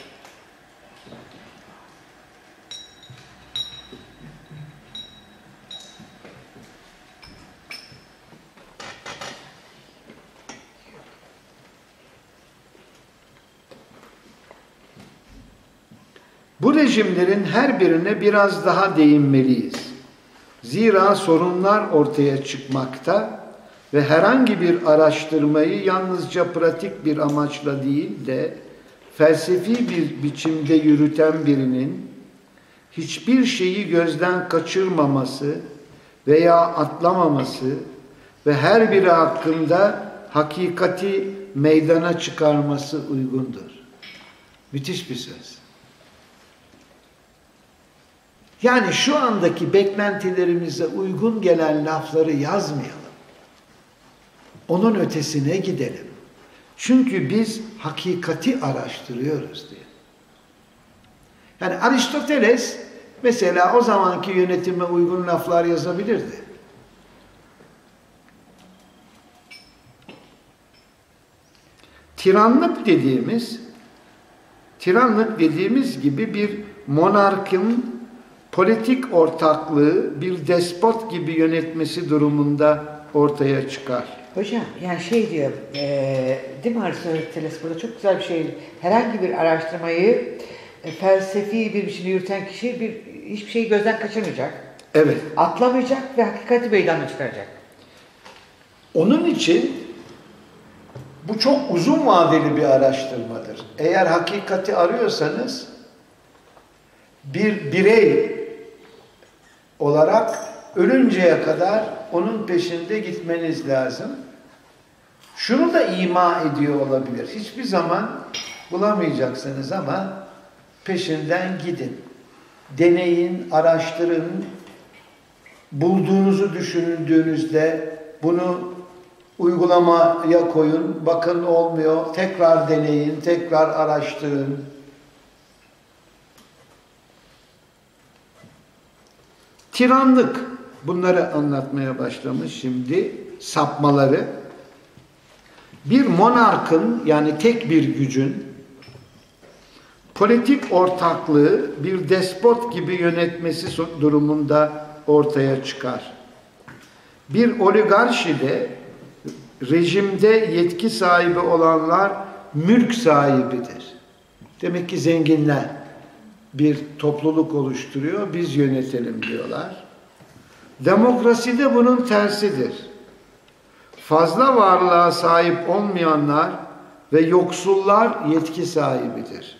Bu rejimlerin her birine biraz daha değinmeliyiz. Zira sorunlar ortaya çıkmakta ve herhangi bir araştırmayı yalnızca pratik bir amaçla değil de felsefi bir biçimde yürüten birinin hiçbir şeyi gözden kaçırmaması veya atlamaması ve her biri hakkında hakikati meydana çıkarması uygundur. Müthiş bir söz. Yani şu andaki beklentilerimize uygun gelen lafları yazmayalım. Onun ötesine gidelim. Çünkü biz hakikati araştırıyoruz diye. Yani Aristoteles mesela o zamanki yönetime uygun laflar yazabilirdi. Tiranlık dediğimiz gibi bir monarkın politik ortaklığı bir despot gibi yönetmesi durumunda ortaya çıkar. Hocam yani diyor, değil mi Aristoteles burada çok güzel bir şey. Herhangi bir araştırmayı felsefi bir biçimde yürüten kişi hiçbir şeyi gözden kaçırmayacak. Evet. Atlamayacak ve hakikati meydana çıkaracak. Onun için bu çok uzun vadeli bir araştırmadır. Eğer hakikati arıyorsanız bir birey olarak ölünceye kadar onun peşinde gitmeniz lazım. Şunu da ima ediyor olabilir. Hiçbir zaman bulamayacaksınız ama peşinden gidin. Deneyin, araştırın. Bulduğunuzu düşündüğünüzde bunu uygulamaya koyun. Bakın olmuyor. Tekrar deneyin, tekrar araştırın. Tiranlık. Bunları anlatmaya başlamış şimdi. Sapmaları. Bir monarkın yani tek bir gücün politik ortaklığı bir despot gibi yönetmesi durumunda ortaya çıkar. Bir oligarşide rejimde yetki sahibi olanlar mülk sahibidir. Demek ki zenginler bir topluluk oluşturuyor, biz yönetelim diyorlar. Demokraside bunun tersidir. Fazla varlığa sahip olmayanlar ve yoksullar yetki sahibidir.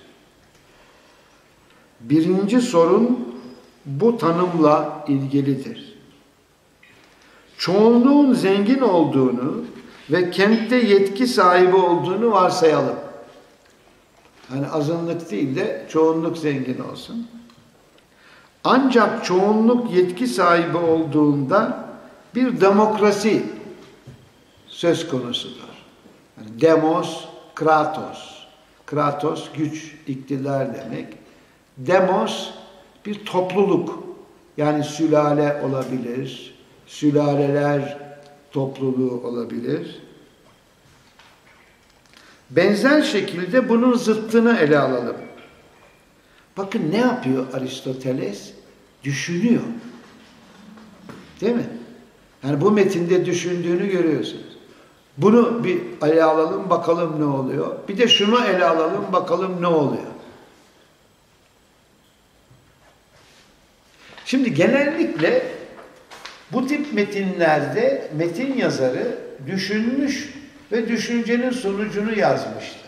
Birinci sorun bu tanımla ilgilidir. Çoğunluğun zengin olduğunu ve kentte yetki sahibi olduğunu varsayalım. Yani azınlık değil de çoğunluk zengin olsun. Ancak çoğunluk yetki sahibi olduğunda bir demokrasi söz konusudur. Yani demos, kratos. Kratos güç, iktidar demek. Demos bir topluluk. Yani sülale olabilir, sülaleler topluluğu olabilir. Benzer şekilde bunun zıttını ele alalım. Bakın ne yapıyor Aristoteles? Düşünüyor. Değil mi? Yani bu metinde düşündüğünü görüyorsunuz. Bunu bir ele alalım, bakalım ne oluyor. Bir de şunu ele alalım, bakalım ne oluyor. Şimdi genellikle bu tip metinlerde metin yazarı düşünmüş ve düşüncenin sonucunu yazmıştır.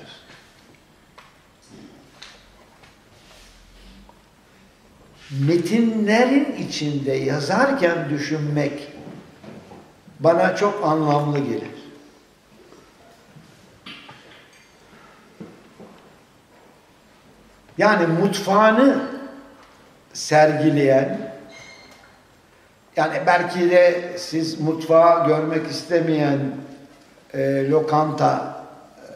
Metinlerin içinde yazarken düşünmek bana çok anlamlı gelir. Yani mutfağını sergileyen, yani belki de siz mutfağı görmek istemeyen lokanta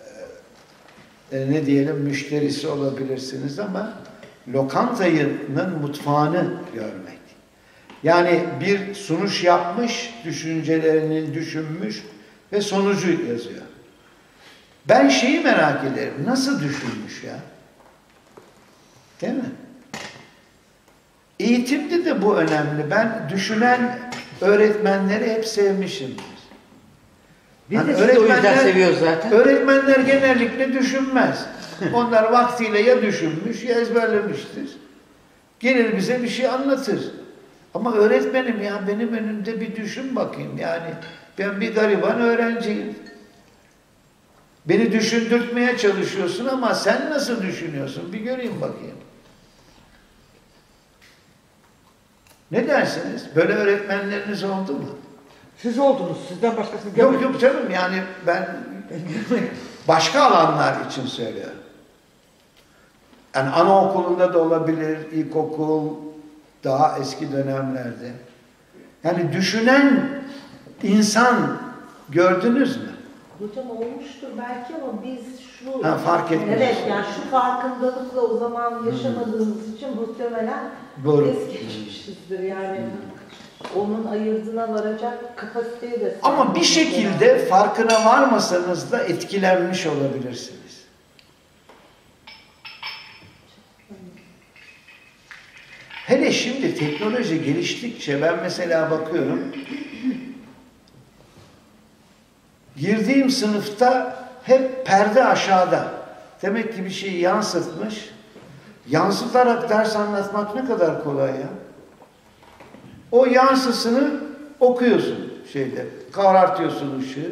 ne diyelim müşterisi olabilirsiniz ama lokantanın mutfağını görmek. Yani bir sunuş yapmış, düşüncelerini düşünmüş ve sonucu yazıyor. Ben şeyi merak ederim, nasıl düşünmüş ya? Değil mi? Eğitimde de bu önemli. Ben düşünen öğretmenleri hep sevmişimdir. Biz de sizi o yüzden seviyoruz zaten. Öğretmenler genellikle düşünmez. Onlar vaktiyle ya düşünmüş ya ezberlemiştir. Gelir bize bir şey anlatır. Ama öğretmenim ya benim önümde bir düşün bakayım. Yani ben bir gariban öğrenciyim. Beni düşündürtmeye çalışıyorsun ama sen nasıl düşünüyorsun? Bir göreyim bakayım. Ne dersiniz? Böyle öğretmenleriniz oldu mu? Siz oldunuz. Sizden başkasını Yok görmedim. yok canım yani ben başka alanlar için söylüyorum. Yani anaokulunda da olabilir, ilkokul, daha eski dönemlerde. Yani düşünen insan gördünüz mü? Hocam olmuştur belki ama biz şu... Fark etmiyoruz. Evet yani şu farkındalıkla o zaman yaşamadığımız için muhtemelen Doğru. es geçmişizdir yani. Onun ayırdına varacak kapasiteye de... Ama bir şekilde farkına varmasanız da etkilenmiş olabilirsiniz. Hele şimdi teknoloji geliştikçe ben mesela bakıyorum, girdiğim sınıfta hep perde aşağıda. Demek ki bir şeyi yansıtmış. Yansıtarak ders anlatmak ne kadar kolay ya. O yansısını okuyorsun şeyde, karartıyorsun ışığı.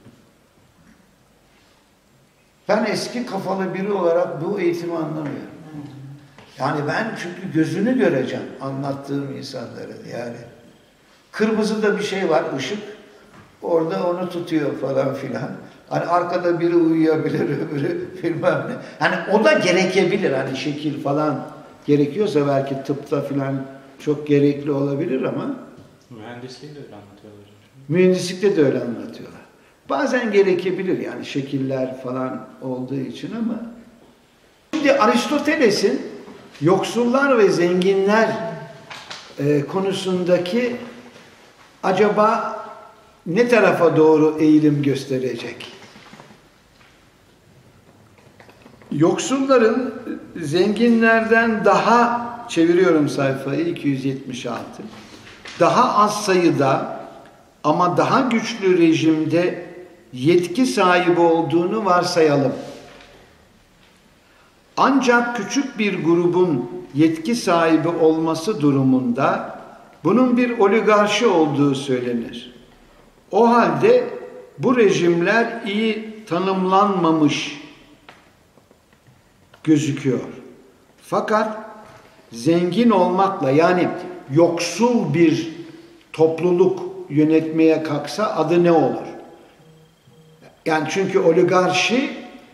Ben eski kafalı biri olarak bu eğitimi anlamıyorum. Yani ben çünkü gözünü göreceğim anlattığım insanların yani. Kırmızıda bir şey var, ışık. Orada onu tutuyor falan filan. Hani arkada biri uyuyabilir, öbürü bilmem ne. Hani o da gerekebilir. Hani şekil falan gerekiyorsa belki tıpta filan çok gerekli olabilir ama Mühendisliği de öyle anlatıyorlar. mühendislikte de öyle anlatıyorlar. Bazen gerekebilir yani şekiller falan olduğu için ama şimdi Aristoteles'in yoksullar ve zenginler konusundaki acaba ne tarafa doğru eğilim gösterecek? Yoksulların zenginlerden daha, çeviriyorum sayfayı 276, daha az sayıda ama daha güçlü rejimde yetki sahibi olduğunu varsayalım. Ancak küçük bir grubun yetki sahibi olması durumunda bunun bir oligarşi olduğu söylenir. O halde bu rejimler iyi tanımlanmamış gözüküyor. Fakat zengin olmakla yani yoksul bir topluluk yönetmeye kalksa adı ne olur? Yani çünkü oligarşi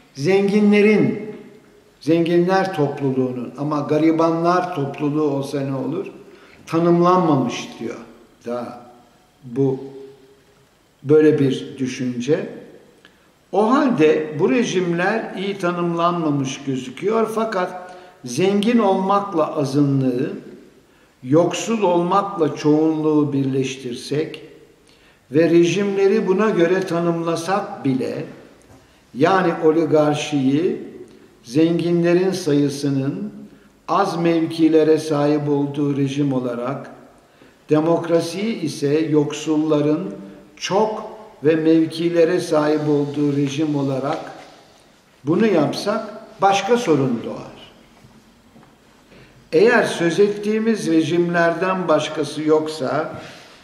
zenginler topluluğunun ama garibanlar topluluğu olsa ne olur? Tanımlanmamış diyor. Daha bu böyle bir düşünce. O halde bu rejimler iyi tanımlanmamış gözüküyor fakat zengin olmakla azınlığı, yoksul olmakla çoğunluğu birleştirsek ve rejimleri buna göre tanımlasak bile yani oligarşiyi zenginlerin sayısının az mevkilere sahip olduğu rejim olarak, demokrasiyi ise yoksulların çok ve mevkilere sahip olduğu rejim olarak bunu yapsak başka sorun doğar. eğer söz ettiğimiz rejimlerden başkası yoksa,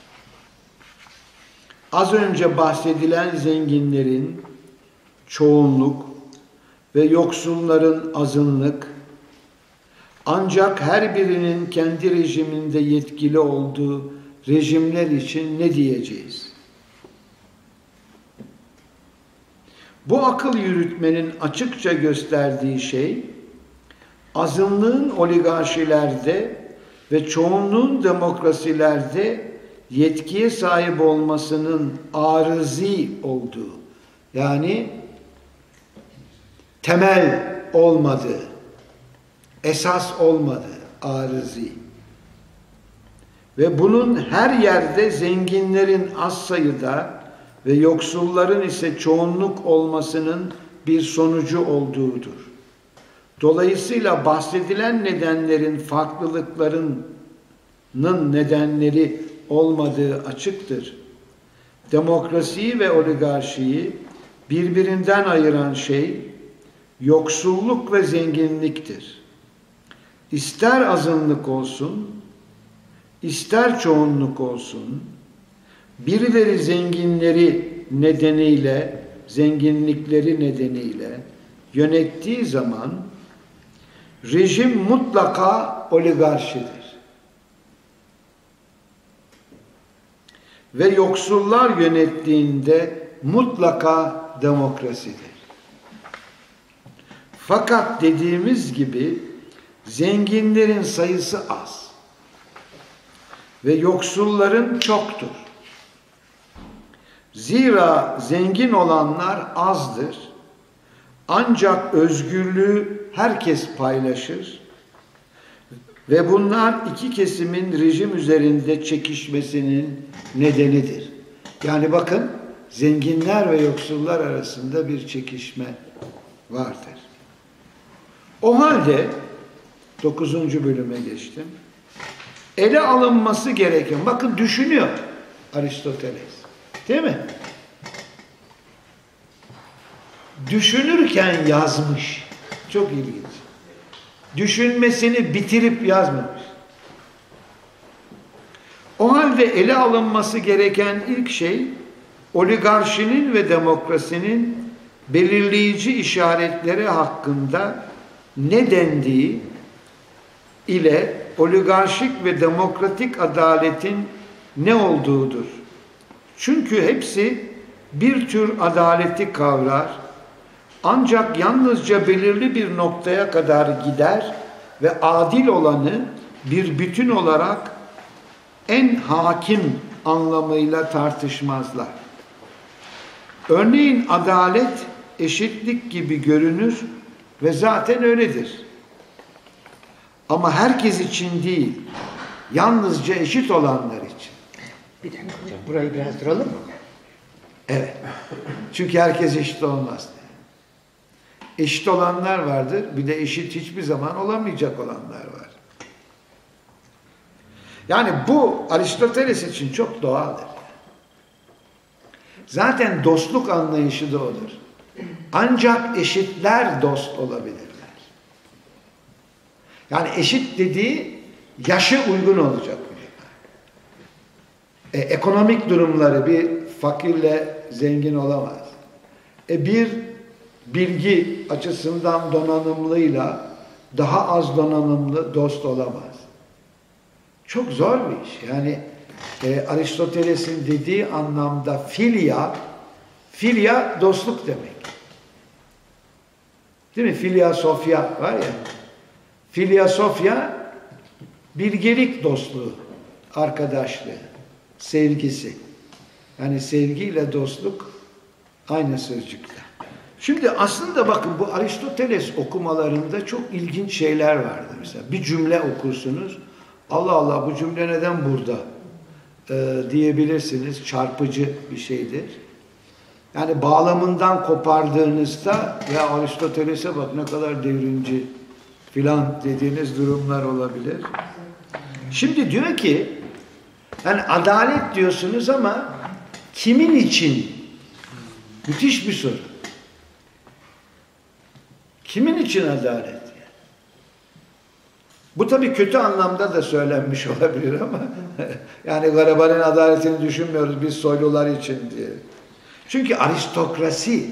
az önce bahsedilen zenginlerin çoğunluk ve yoksulların azınlık, ancak her birinin kendi rejiminde yetkili olduğu rejimler için ne diyeceğiz? Bu akıl yürütmenin açıkça gösterdiği şey, azınlığın oligarşilerde ve çoğunluğun demokrasilerde yetkiye sahip olmasının arızi olduğu, yani temel olmadığı, esas olmadığı, arızi. Ve bunun her yerde zenginlerin az sayıda ve yoksulların ise çoğunluk olmasının bir sonucu olduğudur. Dolayısıyla bahsedilen nedenlerin farklılıklarının nedenleri olmadığı açıktır. Demokrasiyi ve oligarşiyi birbirinden ayıran şey yoksulluk ve zenginliktir. İster azınlık olsun, ister çoğunluk olsun, birileri zenginlikleri nedeniyle yönettiği zaman rejim mutlaka oligarşidir. Ve yoksullar yönettiğinde mutlaka demokrasidir. Fakat dediğimiz gibi zenginlerin sayısı az ve yoksulların çoktur. Zira zengin olanlar azdır. Ancak özgürlüğü herkes paylaşır ve bunlar iki kesimin rejim üzerinde çekişmesinin nedenidir. Yani bakın, zenginler ve yoksullar arasında bir çekişme vardır. O halde 9. bölüme geçtim. Ele alınması gereken, bakın düşünüyor Aristoteles, değil mi? Düşünürken yazmış. Çok ilginç. Düşünmesini bitirip yazmamış. O halde ele alınması gereken ilk şey, oligarşinin ve demokrasinin belirleyici işaretleri hakkında ne dendiği ile oligarşik ve demokratik adaletin ne olduğudur. Çünkü hepsi bir tür adaleti kavrar, ancak yalnızca belirli bir noktaya kadar gider ve adil olanı bir bütün olarak en hakim anlamıyla tartışmazlar. Örneğin adalet, eşitlik gibi görünür ve zaten öyledir. Ama herkes için değil, yalnızca eşit olanlar için. Bir dakika, burayı biraz duralım mı? Evet. Çünkü herkes eşit olmaz. Eşit olanlar vardır, bir de eşit hiçbir zaman olamayacak olanlar var. Yani bu Aristoteles için çok doğaldır. Zaten dostluk anlayışı da odur. Ancak eşitler dost olabilirler. Yani eşit dediği yaşı uygun olacak. Ekonomik durumları, bir fakirle zengin olamaz. Bir bilgi açısından donanımlıyla daha az donanımlı dost olamaz. Çok zor bir iş. Yani Aristoteles'in dediği anlamda filia dostluk demek. Değil mi? Filia Sofia var ya. Filia Sofia bilgelik dostluğu, arkadaşlığı, sevgisi. Yani sevgiyle dostluk aynı sözcükte. Şimdi aslında bakın, bu Aristoteles okumalarında çok ilginç şeyler vardır. Mesela bir cümle okursunuz. Allah Allah, bu cümle neden burada? Diyebilirsiniz. Çarpıcı bir şeydir. Yani bağlamından kopardığınızda ya Aristoteles'e bak ne kadar devrimci filan dediğiniz durumlar olabilir. Şimdi diyor ki, yani adalet diyorsunuz ama kimin için? Müthiş bir soru. Kimin için adalet? Bu tabii kötü anlamda da söylenmiş olabilir ama yani garibanın adaletini düşünmüyoruz biz soylular için diye. Çünkü aristokrasi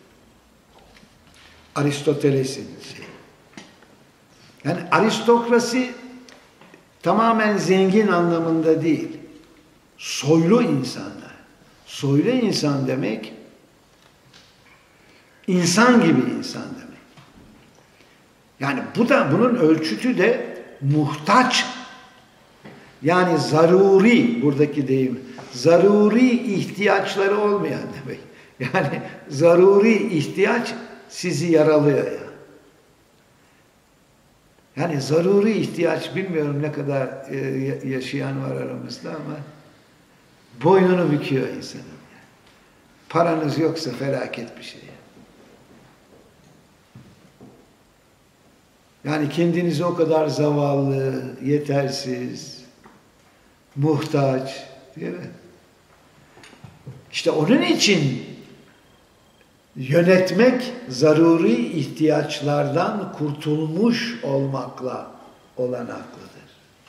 Aristoteles'in şeyi. Yani aristokrasi tamamen zengin anlamında değil. Soylu insanlar. Soylu insan demek insan gibi insan demek. Yani bunun ölçütü de muhtaç. Yani zaruri buradaki deyim. Zaruri ihtiyaçları olmayan demek. Yani zaruri ihtiyaç sizi yaralıyor ya. Yani zaruri ihtiyaç bilmiyorum ne kadar yaşayan var aramızda ama boynunu büküyor insanın. Paranız yoksa felaket bir şey. Yani kendinizi o kadar zavallı, yetersiz, muhtaç, değil mi? İşte onun için yönetmek zaruri ihtiyaçlardan kurtulmuş olmakla olanaklıdır.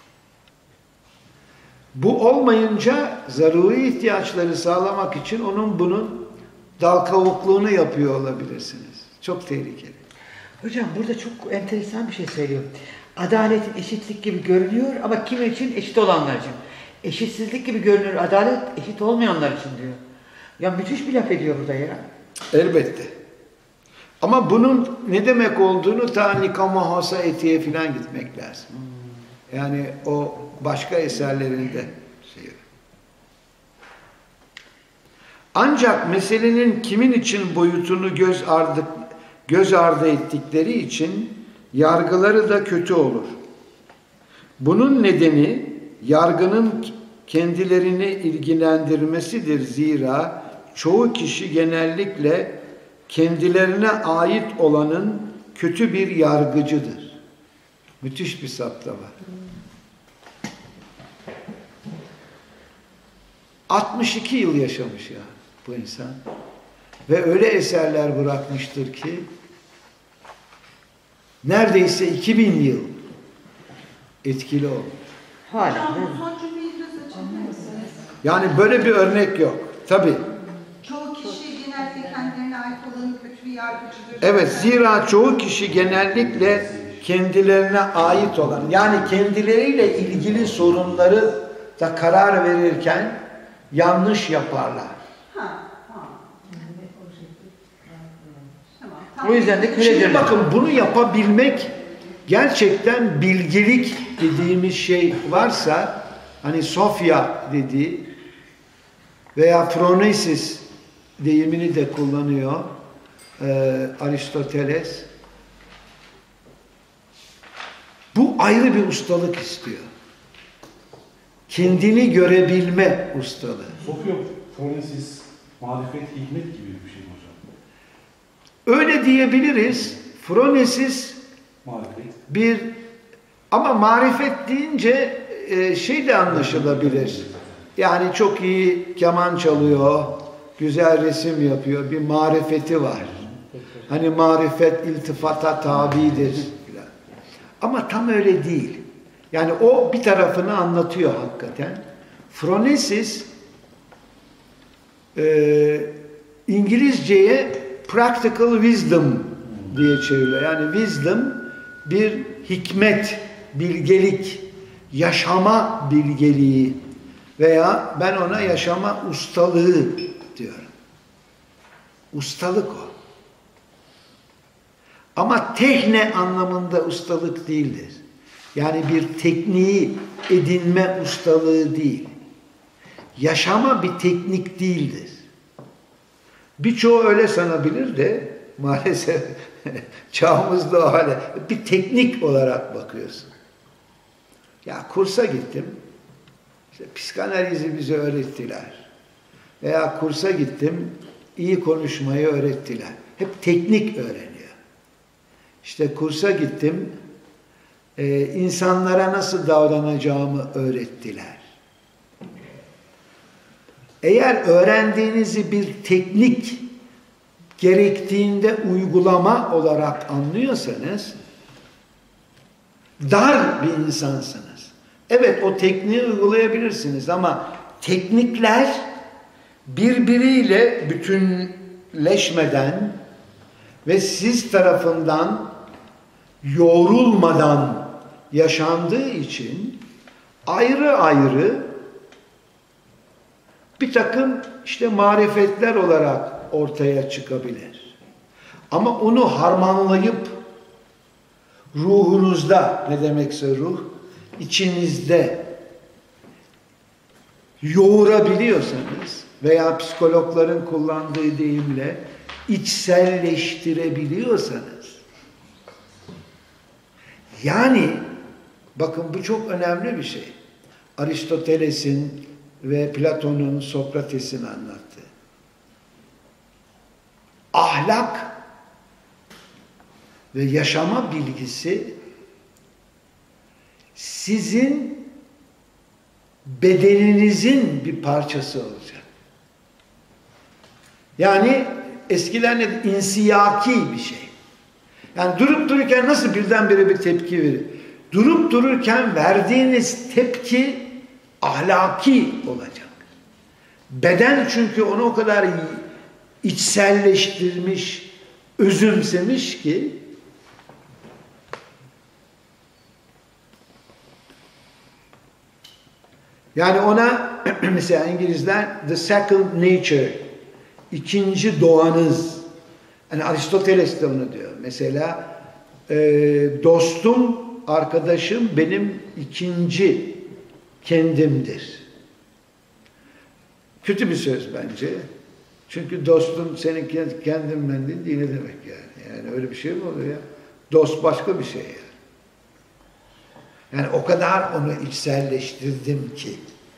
Bu olmayınca zaruri ihtiyaçları sağlamak için bunun dal kavukluğunu yapıyor olabilirsiniz. Çok tehlikeli. Hocam burada çok enteresan bir şey söylüyor. Adaletin eşitlik gibi görünüyor ama kim için? Eşit olanlar için. Eşitsizlik gibi görünür, adalet eşit olmayanlar için diyor. Ya müthiş bir laf ediyor burada ya. Elbette. Ama bunun ne demek olduğunu ta Nikomahosa Eti'ye falan gitmek lazım. Yani o başka eserlerinde şey. Ancak meselenin kimin için boyutunu göz ardı ettikleri için yargıları da kötü olur. Bunun nedeni yargının kendilerini ilgilendirmesidir. Zira çoğu kişi genellikle kendilerine ait olanın kötü bir yargıcıdır. Müthiş bir saptama. 62 yıl yaşamış ya bu insan. Ve öyle eserler bırakmıştır ki neredeyse 2000 yıl etkili olmuş. Hala. Hocam bu son cümleyi biraz açabilir misiniz? Yani böyle bir örnek yok. Tabii. Çoğu kişi genelde kendilerine ait olanın kötü bir yargıcıdır. Evet, zira çoğu kişi genellikle kendilerine ait olan, yani kendileriyle ilgili sorunları da karar verirken yanlış yaparlar. O yüzden de Şimdi bakın bunu yapabilmek gerçekten bilgelik dediğimiz şey varsa hani Sofya dediği veya phronesis deyimini de kullanıyor Aristoteles. Bu ayrı bir ustalık istiyor. Kendini görebilme ustalığı. Sofya, phronesis, marifet, hikmet gibi bir şey mi hocam? Öyle diyebiliriz. Phronesis Marifet. Ama marifet deyince şey de anlaşılabilir. Yani çok iyi keman çalıyor, güzel resim yapıyor, bir marifeti var. Hani marifet iltifata tabidir. Ama tam öyle değil. Yani o bir tarafını anlatıyor hakikaten. Phronesis İngilizceye practical wisdom diye çeviriyor. Yani wisdom bir hikmet, bilgelik, yaşama bilgeliği veya ben ona yaşama ustalığı diyorum. Ustalık o. Ama tehne anlamında ustalık değildir. Yani bir tekniği edinme ustalığı değil. Yaşama bir teknik değildir. Birçoğu öyle sanabilir de maalesef çağımızda o hale bir teknik olarak bakıyorsun. Ya kursa gittim, işte psikanalizi bize öğrettiler. Veya kursa gittim, iyi konuşmayı öğrettiler. Hep teknik öğreniyor. İşte kursa gittim, insanlara nasıl davranacağımı öğrettiler. Eğer öğrendiğinizi bir teknik gerektiğinde uygulama olarak anlıyorsanız dar bir insansınız. Evet, o tekniği uygulayabilirsiniz ama teknikler birbiriyle bütünleşmeden ve siz tarafından yoğrulmadan yaşandığı için ayrı ayrı bir takım işte marifetler olarak ortaya çıkabilir. Ama onu harmanlayıp ruhunuzda, ne demekse ruh, içinizde yoğurabiliyorsanız veya psikologların kullandığı deyimle içselleştirebiliyorsanız, yani bakın bu çok önemli bir şey. Aristoteles'in ve Platon'un, Sokrates'in anlattığı. Ahlak ve yaşama bilgisi sizin bedeninizin bir parçası olacak. Yani eskiler ne dedi? İnsiyaki bir şey. Yani durup dururken nasıl birdenbire bir tepki verir? Durup dururken verdiğiniz tepki ahlaki olacak. Beden çünkü onu o kadar içselleştirmiş, özümsemiş ki yani ona mesela İngilizler the second nature, ikinci doğanız. Yani Aristoteles de onu diyor. Mesela dostum, arkadaşım benim ikinci kendimdir. Kötü bir söz bence. Çünkü dostum senin kendin bendin değil, ne demek yani? Yani öyle bir şey mi oluyor ya? Dost başka bir şey yani. Yani o kadar onu içselleştirdim ki.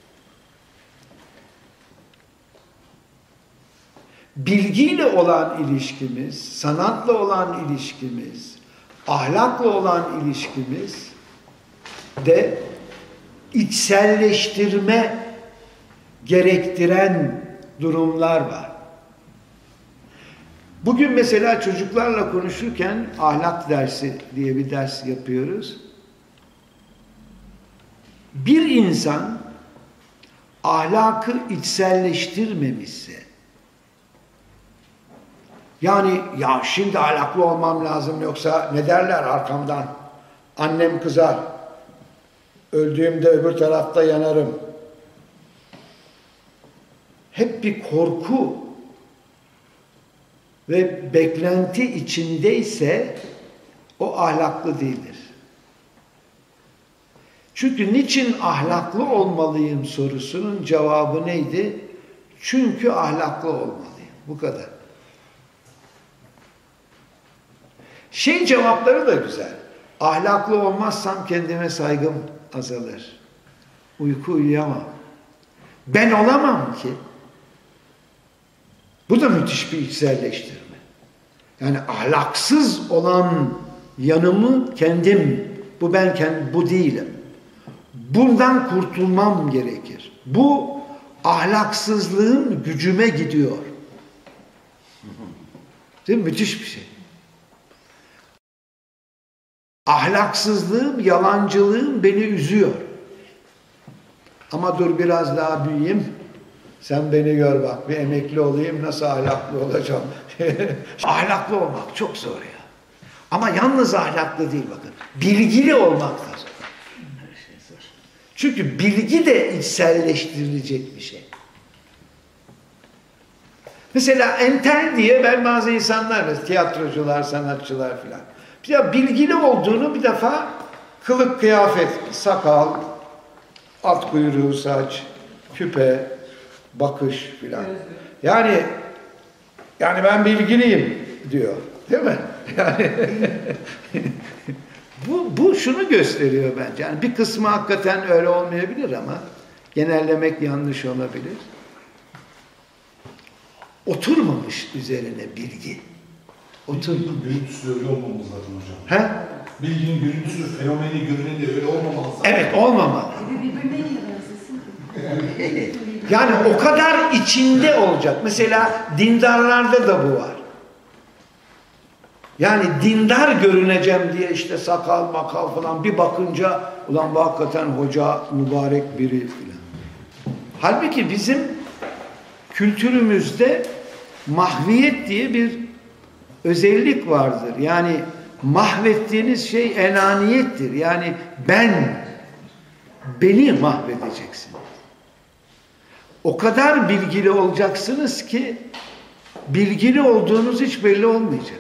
Bilgiyle olan ilişkimiz, sanatla olan ilişkimiz, ahlakla olan ilişkimiz de içselleştirme gerektiren durumlar var. Bugün mesela çocuklarla konuşurken ahlak dersi diye bir ders yapıyoruz. Bir insan ahlakı içselleştirmemişse, yani ya şimdi ahlaklı olmam lazım yoksa ne derler arkamdan, annem kızar, öldüğümde öbür tarafta yanarım. Hep bir korku ve beklenti içindeyse o ahlaklı değildir. Çünkü niçin ahlaklı olmalıyım sorusunun cevabı neydi? Çünkü ahlaklı olmalıyım. Bu kadar. Cevapları da güzel. Ahlaklı olmazsam kendime saygım azalır. Uyku uyuyamam. Ben olamam ki. Bu da müthiş bir içselleştirme. Yani ahlaksız olan yanımı kendim, bu ben kendim, bu değilim. Bundan kurtulmam gerekir. Bu ahlaksızlığın gücüme gidiyor. Değil mi? Müthiş bir şey. Ahlaksızlığım, yalancılığım beni üzüyor. Ama dur biraz daha büyüyeyim. Sen beni gör bak, bir emekli olayım, nasıl ahlaklı olacağım. Ahlaklı olmak çok zor ya. Ama yalnız ahlaklı değil bakın. Bilgili olmak da zor. Çünkü bilgi de içselleştirilecek bir şey. Mesela entel diye ben bazı insanlar, mesela tiyatrocular, sanatçılar filan. Ya bilgili olduğunu bir defa kılık kıyafet, sakal, at kuyruğu saç, küpe, bakış filan. Yani ben bilgiliyim diyor. Değil mi? Yani bu şunu gösteriyor bence. Yani bir kısmı hakikaten öyle olmayabilir ama genellemek yanlış olabilir. Oturmamış üzerine bilgi. Bilginin görüntüsü öyle olmamız lazım hocam. He? Bilginin görüntüsü, fenomeni, görüneni öyle olmamalı lazım. Evet, olmamalı. Birbirine niye benzesin? Yani o kadar içinde olacak. Mesela dindarlarda da bu var. Yani dindar görüneceğim diye işte sakal makal falan bir bakınca ulan bu hakikaten hoca mübarek biri filan. Halbuki bizim kültürümüzde mahviyet diye bir özellik vardır. Yani mahvettiğiniz şey enaniyettir. Yani beni mahvedeceksiniz. O kadar bilgili olacaksınız ki bilgili olduğunuz hiç belli olmayacak.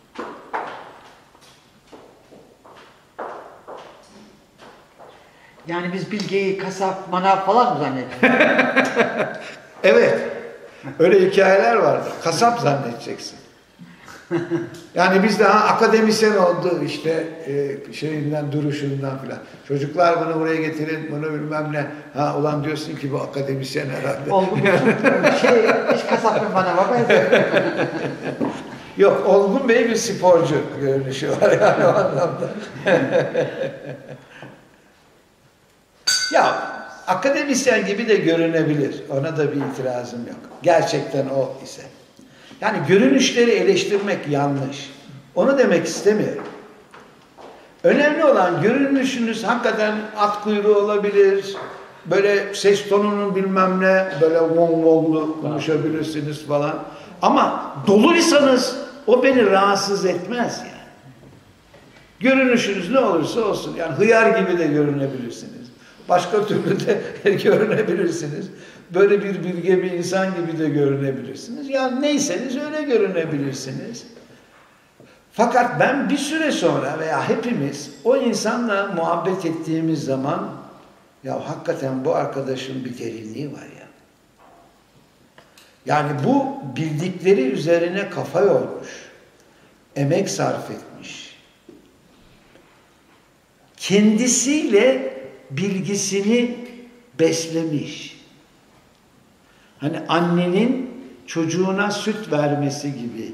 Yani biz bilgeyi kasap, manav falan mı zannediyoruz? Evet. Öyle hikayeler vardır. Kasap zannedeceksin. Yani biz daha akademisyen oldu işte şeyinden, duruşundan filan. Çocuklar bunu buraya getirin, bunu bilmem ne. Ha ulan diyorsun ki bu akademisyen herhalde. Olgun hiç kasap bir manava benziyor. Yok, Olgun Bey bir sporcu görünüşü var yani o anlamda. Ya akademisyen gibi de görünebilir. Ona da bir itirazım yok. Gerçekten o ise. Yani görünüşleri eleştirmek yanlış. Onu demek istemiyorum. Önemli olan görünüşünüz hakikaten at kuyruğu olabilir. Böyle ses tonunun bilmem ne, böyle vonglu konuşabilirsiniz falan. Ama doluysanız o beni rahatsız etmez yani. Görünüşünüz ne olursa olsun. Yani hıyar gibi de görünebilirsiniz. Başka türlü de görünebilirsiniz. Böyle bir bilge bir insan gibi de görünebilirsiniz. Yani neyseniz öyle görünebilirsiniz. Fakat ben bir süre sonra veya hepimiz o insanla muhabbet ettiğimiz zaman ya hakikaten bu arkadaşın bir derinliği var ya. Yani bu bildikleri üzerine kafa yormuş. Emek sarf etmiş. Kendisiyle bilgisini beslemiş. Hani annenin çocuğuna süt vermesi gibi.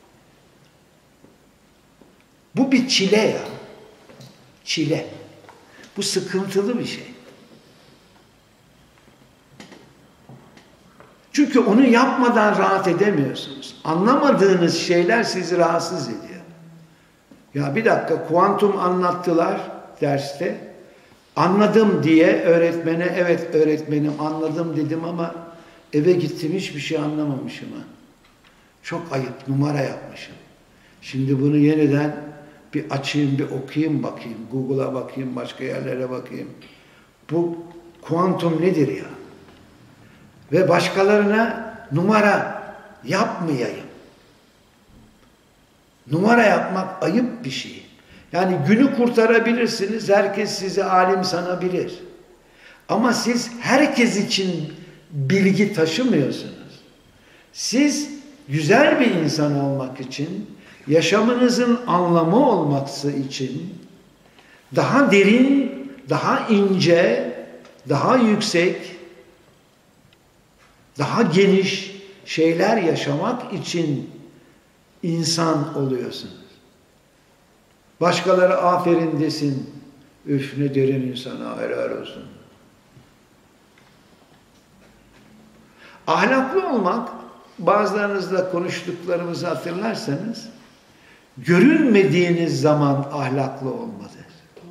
Bu bir çile ya. Çile. Bu sıkıntılı bir şey. Çünkü onu yapmadan rahat edemiyorsunuz. Anlamadığınız şeyler sizi rahatsız ediyor. Ya bir dakika, kuantum anlattılar derste. Anladım diye öğretmene, evet öğretmenim anladım dedim ama eve gittim hiçbir şey anlamamışım ha. Çok ayıp, numara yapmışım. Şimdi bunu yeniden bir açayım, bir okuyayım bakayım. Google'a bakayım, başka yerlere bakayım. Bu kuantum nedir ya? Ve başkalarına numara yapmayayım. Numara yapmak ayıp bir şey. Yani günü kurtarabilirsiniz, herkes sizi alim sanabilir. Ama siz herkes için bilgi taşımıyorsunuz. Siz güzel bir insan olmak için, yaşamınızın anlamı olması için, daha derin, daha ince, daha yüksek, daha geniş şeyler yaşamak için insan oluyorsunuz. Başkaları aferin desin. Üf ne derin insana helal olsun. Ahlaklı olmak, bazılarınızla konuştuklarımızı hatırlarsanız, görünmediğiniz zaman ahlaklı olmadır.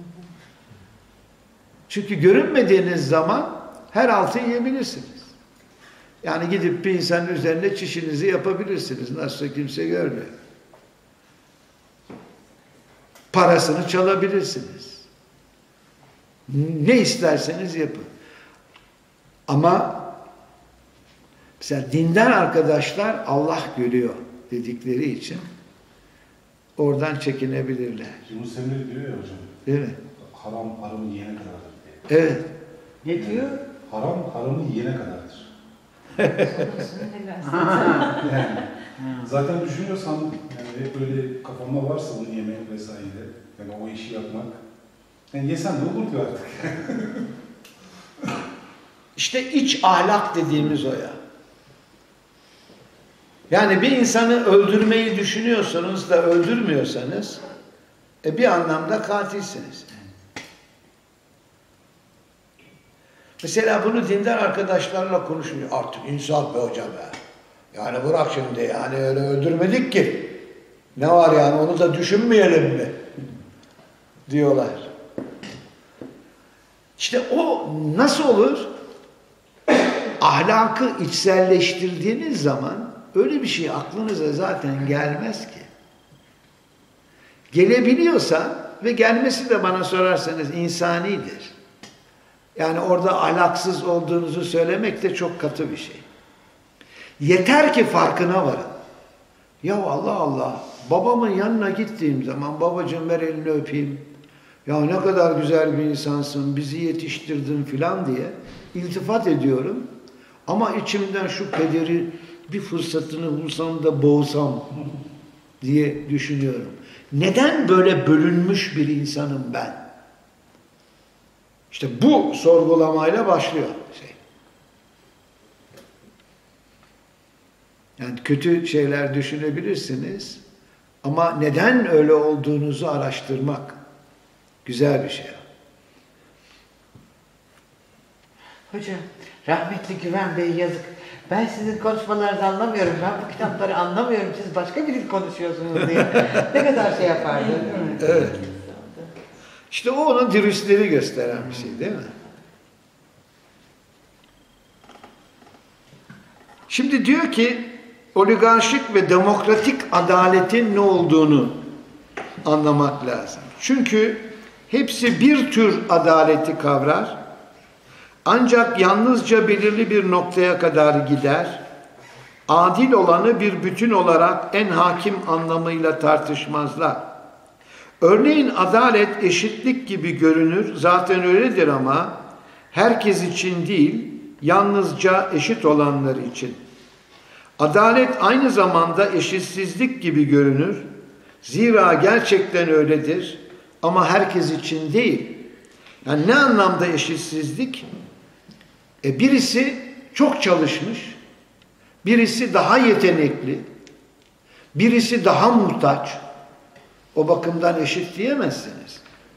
Çünkü görünmediğiniz zaman her altı yiyebilirsiniz. Yani gidip bir insanın üzerine çişinizi yapabilirsiniz. Nasılsa kimse görmüyor. Parasını çalabilirsiniz. Ne isterseniz yapın. Ama mesela dindar arkadaşlar Allah görüyor dedikleri için oradan çekinebilirler. Yunus Emre diyor ya hocam. Değil mi? Haram haramı yiyene kadardır diye. Evet. Ne diyor? Haram haramı yiyene kadardır. Yani, zaten düşünüyorsam yani hep böyle kafamda varsa bunu yemek vesaire yani o işi yapmak yani yesen ne olur ki artık? İşte iç ahlak dediğimiz o ya. Yani bir insanı öldürmeyi düşünüyorsanız da öldürmüyorsanız bir anlamda katilsiniz. Mesela bunu dindar arkadaşlarla konuşuyor. Artık insaf be hocam ya. Yani bırak şimdi yani öyle öldürmedik ki. Ne var yani, onu da düşünmeyelim mi? Diyorlar. İşte o nasıl olur? Ahlakı içselleştirdiğiniz zaman öyle bir şey aklınıza zaten gelmez ki. Gelebiliyorsa ve gelmesi de bana sorarsanız insanidir. Yani orada ahlaksız olduğunuzu söylemek de çok katı bir şey. Yeter ki farkına varın. Ya Allah Allah, babamın yanına gittiğim zaman babacığım ver elini öpeyim. Ya ne kadar güzel bir insansın, bizi yetiştirdin filan diye iltifat ediyorum. Ama içimden şu pederi bir fırsatını bulsam da boğsam diye düşünüyorum. Neden böyle bölünmüş bir insanım ben? İşte bu sorgulamayla başlıyor şey. Yani kötü şeyler düşünebilirsiniz ama neden öyle olduğunuzu araştırmak güzel bir şey. Hocam, rahmetli Güven Bey yazık. Ben sizin konuşmalarınızı anlamıyorum. Ben bu kitapları anlamıyorum. Siz başka bir dil konuşuyorsunuz diye. Ne kadar şey yapardı, değil mi? Evet. İşte o onun dürüstlüğünü gösteren bir şey değil mi? Şimdi diyor ki oligarşik ve demokratik adaletin ne olduğunu anlamak lazım. Çünkü hepsi bir tür adaleti kavrar. Ancak yalnızca belirli bir noktaya kadar gider. Adil olanı bir bütün olarak en hakim anlamıyla tartışmazlar. Örneğin adalet eşitlik gibi görünür, zaten öyledir ama herkes için değil, yalnızca eşit olanlar için. Adalet aynı zamanda eşitsizlik gibi görünür, zira gerçekten öyledir ama herkes için değil. Yani ne anlamda eşitsizlik? Birisi çok çalışmış, birisi daha yetenekli, birisi daha muhtaç. O bakımdan eşit diyemezsiniz.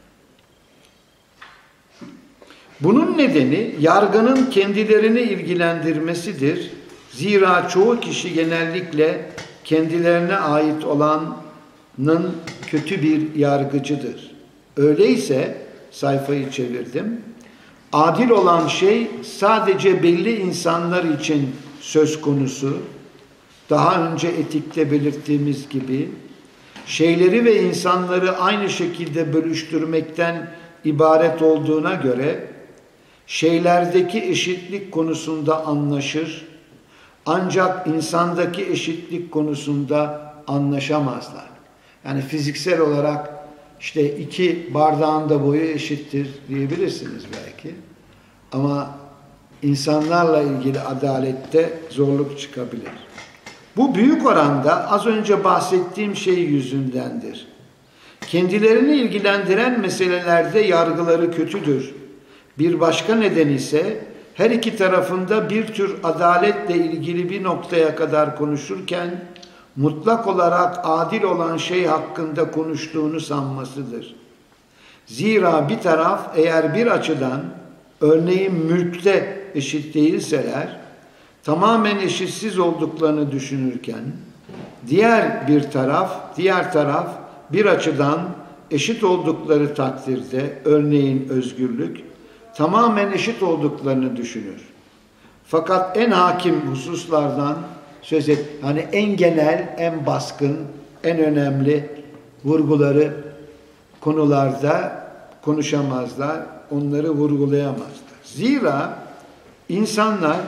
Bunun nedeni yargının kendilerini ilgilendirmesidir. Zira çoğu kişi genellikle kendilerine ait olanın kötü bir yargıcıdır. Öyleyse sayfayı çevirdim. Adil olan şey sadece belli insanlar için söz konusu. Daha önce etikte belirttiğimiz gibi şeyleri ve insanları aynı şekilde bölüştürmekten ibaret olduğuna göre şeylerdeki eşitlik konusunda anlaşır, ancak insandaki eşitlik konusunda anlaşamazlar. Yani fiziksel olarak işte 2 bardağın da boyu eşittir diyebilirsiniz belki. Ama insanlarla ilgili adalette zorluk çıkabilir. Bu büyük oranda az önce bahsettiğim şey yüzündendir. Kendilerini ilgilendiren meselelerde yargıları kötüdür. Bir başka neden ise her iki tarafında bir tür adaletle ilgili bir noktaya kadar konuşurken mutlak olarak adil olan şey hakkında konuştuğunu sanmasıdır. Zira bir taraf eğer bir açıdan örneğin mülkte eşit değilseler tamamen eşitsiz olduklarını düşünürken diğer taraf bir açıdan eşit oldukları takdirde örneğin özgürlük tamamen eşit olduklarını düşünür. Fakat en hakim hususlardan söz et, hani en genel, en baskın, en önemli vurguları konularda konuşamazlar, onları vurgulayamazlar. Zira insanlar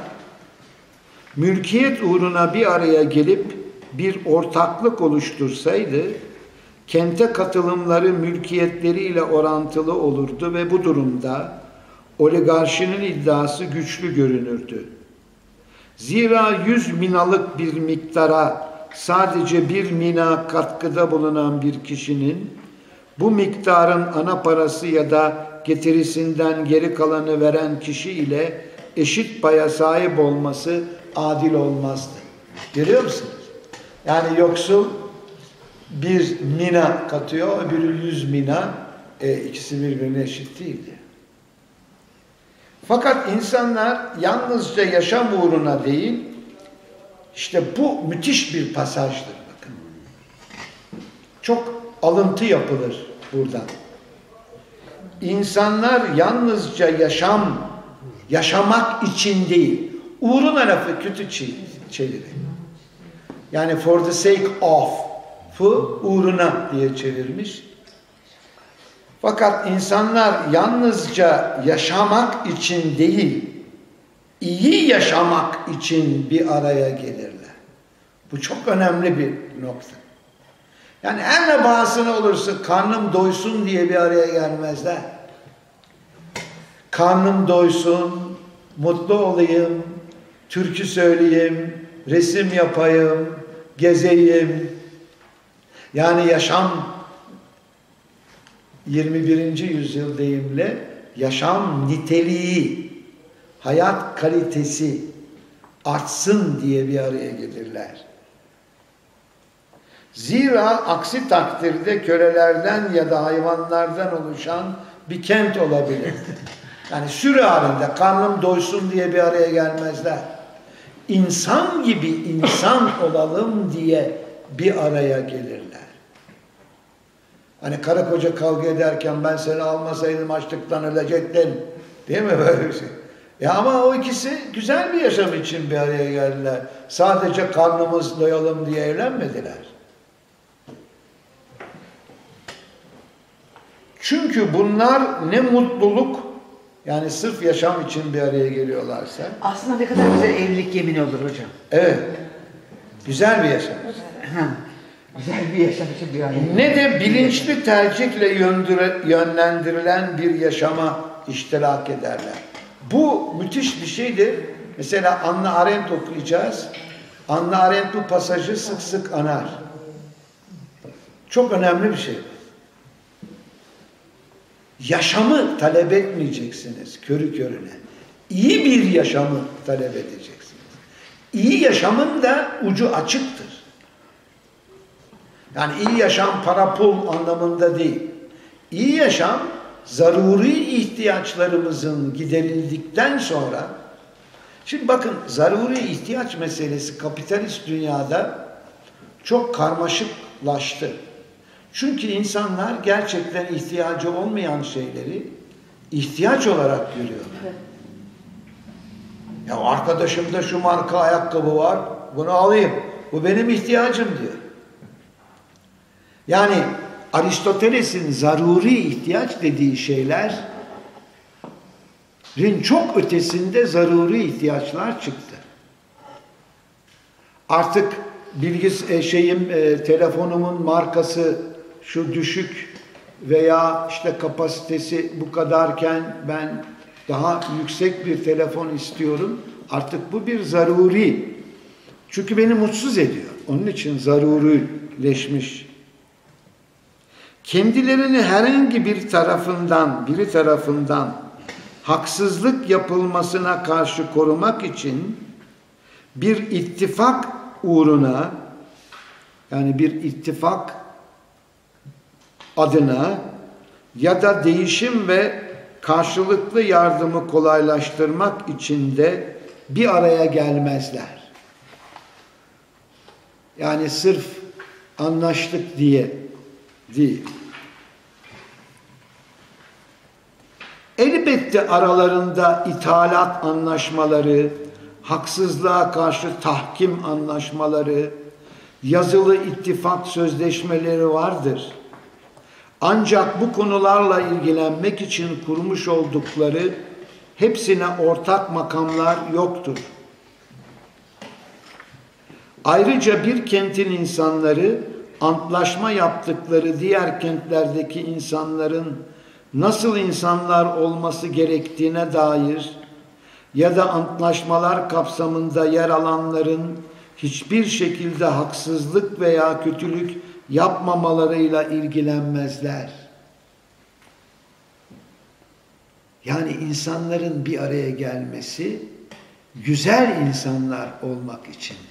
mülkiyet uğruna bir araya gelip bir ortaklık oluştursaydı, kente katılımları mülkiyetleriyle orantılı olurdu ve bu durumda oligarşinin iddiası güçlü görünürdü. Zira 100 minalık bir miktara sadece 1 mina katkıda bulunan bir kişinin bu miktarın ana parası ya da getirisinden geri kalanı veren kişi ile eşit paya sahip olması adil olmazdı. Görüyor musunuz? Yani yoksul 1 mina katıyor, öbürü 100 mina, ikisi birbirine eşit değildi. Fakat insanlar yalnızca yaşam uğruna değil, işte bu müthiş bir pasajdır bakın. çok alıntı yapılır buradan. İnsanlar yalnızca yaşamak için değil, uğruna lafı kötü çeviri. Yani for the sake of, uğruna diye çevirmiş. Fakat insanlar yalnızca yaşamak için değil, iyi yaşamak için bir araya gelirler. Bu çok önemli bir nokta. Yani her ne bahasına olursa karnım doysun diye bir araya gelmezler. Karnım doysun, mutlu olayım, türkü söyleyeyim, resim yapayım, gezeyim. Yani yaşam 21. yüzyıl deyimle yaşam niteliği, hayat kalitesi artsın diye bir araya gelirler. Zira aksi takdirde kölelerden ya da hayvanlardan oluşan bir kent olabilir. Yani sürü halinde karnım doysun diye bir araya gelmezler. İnsan gibi insan olalım diye bir araya gelirler. Hani karı koca kavga ederken ben seni almasaydım açlıktan ölecektin. Değil mi böyle bir şey? Ya ama o ikisi güzel bir yaşam için bir araya geldiler. Sadece karnımız doyalım diye evlenmediler. Çünkü bunlar ne mutluluk, yani sırf yaşam için bir araya geliyorlarsa. Aslında ne kadar güzel evlilik yemini olur hocam. Evet. Güzel bir yaşam. Güzel bir yaşam için bir araya. Ne de bilinçli tercihle yönlendirilen bir yaşama iştirak ederler. Bu müthiş bir şeydir. Mesela Hannah Arendt okuyacağız. Hannah Arendt bu pasajı sık sık anar. Çok önemli bir şey. Yaşamı talep etmeyeceksiniz körü körüne. İyi bir yaşamı talep edeceksiniz. İyi yaşamın da ucu açıktır. Yani iyi yaşam para pul anlamında değil. İyi yaşam zaruri ihtiyaçlarımızın giderildikten sonra, şimdi bakın zaruri ihtiyaç meselesi kapitalist dünyada çok karmaşıklaştı. Çünkü insanlar gerçekten ihtiyacı olmayan şeyleri ihtiyaç olarak görüyorlar. Evet. Ya arkadaşımda şu marka ayakkabı var, bunu alayım. Bu benim ihtiyacım diyor. Yani Aristoteles'in zaruri ihtiyaç dediği şeylerin çok ötesinde zaruri ihtiyaçlar çıktı. Artık telefonumun markası şu düşük veya işte kapasitesi bu kadarken ben daha yüksek bir telefon istiyorum. Artık bu bir zaruri. Çünkü beni mutsuz ediyor. Onun için zarurileşmiş. Kendilerini herhangi biri tarafından haksızlık yapılmasına karşı korumak için bir ittifak uğruna, yani bir ittifak adına ya da değişim ve karşılıklı yardımı kolaylaştırmak için de bir araya gelmezler. Yani sırf anlaştık diye değil. Elbette aralarında ithalat anlaşmaları, haksızlığa karşı tahkim anlaşmaları, yazılı ittifak sözleşmeleri vardır. Ancak bu konularla ilgilenmek için kurmuş oldukları hepsine ortak makamlar yoktur. Ayrıca bir kentin insanları antlaşma yaptıkları diğer kentlerdeki insanların nasıl insanlar olması gerektiğine dair ya da antlaşmalar kapsamında yer alanların hiçbir şekilde haksızlık veya kötülük yapmamalarıyla ilgilenmezler. Yani insanların bir araya gelmesi güzel insanlar olmak içindir.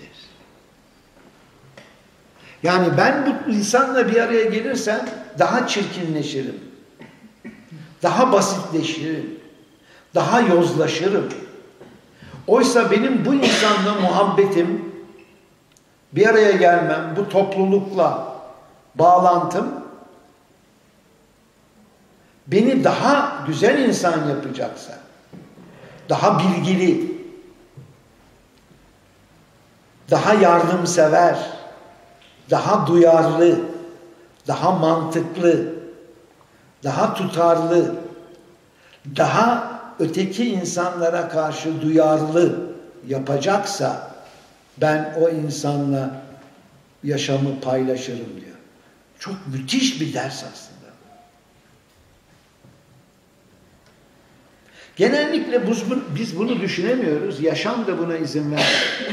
Yani ben bu insanla bir araya gelirsem daha çirkinleşirim. Daha basitleşirim. Daha yozlaşırım. Oysa benim bu insanla muhabbetim, bir araya gelmem, bu toplulukla bağlantım beni daha güzel insan yapacaksa, daha bilgili, daha yardımsever, daha duyarlı, daha mantıklı, daha tutarlı, daha öteki insanlara karşı duyarlı yapacaksa ben o insanla yaşamı paylaşırım diyor. Çok müthiş bir ders aslında. Genellikle biz bunu düşünemiyoruz. Yaşam da buna izin vermiyor.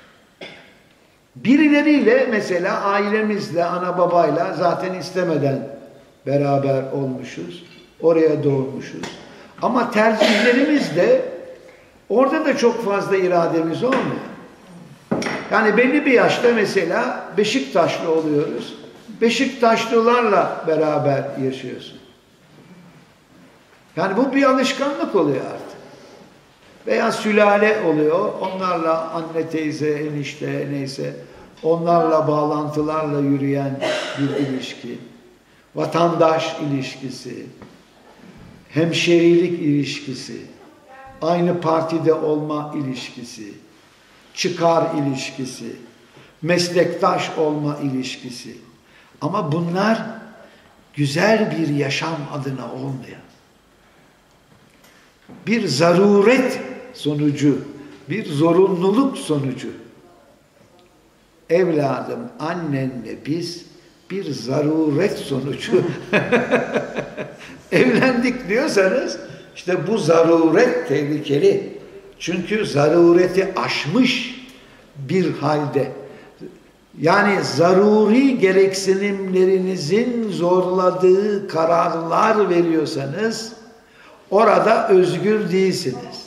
Birileriyle mesela ailemizle, ana babayla zaten istemeden beraber olmuşuz. Oraya doğmuşuz. Ama tercihlerimiz de orada da çok fazla irademiz olmuyor. Yani belli bir yaşta mesela Beşiktaşlı oluyoruz. Beşiktaşlılarla beraber yaşıyorsun. Yani bu bir alışkanlık oluyor artık. Veya sülale oluyor. Onlarla anne, teyze, enişte neyse onlarla bağlantılarla yürüyen bir ilişki. Vatandaş ilişkisi. Hemşerilik ilişkisi. Aynı partide olma ilişkisi. Çıkar ilişkisi. Meslektaş olma ilişkisi. Ama bunlar güzel bir yaşam adına olmuyor. Bir zaruret sonucu, bir zorunluluk sonucu. Evladım, annenle biz bir zaruret sonucu evlendik diyorsanız işte bu zaruret tehlikeli. Çünkü zarureti aşmış bir halde. Yani zaruri gereksinimlerinizin zorladığı kararlar veriyorsanız orada özgür değilsiniz.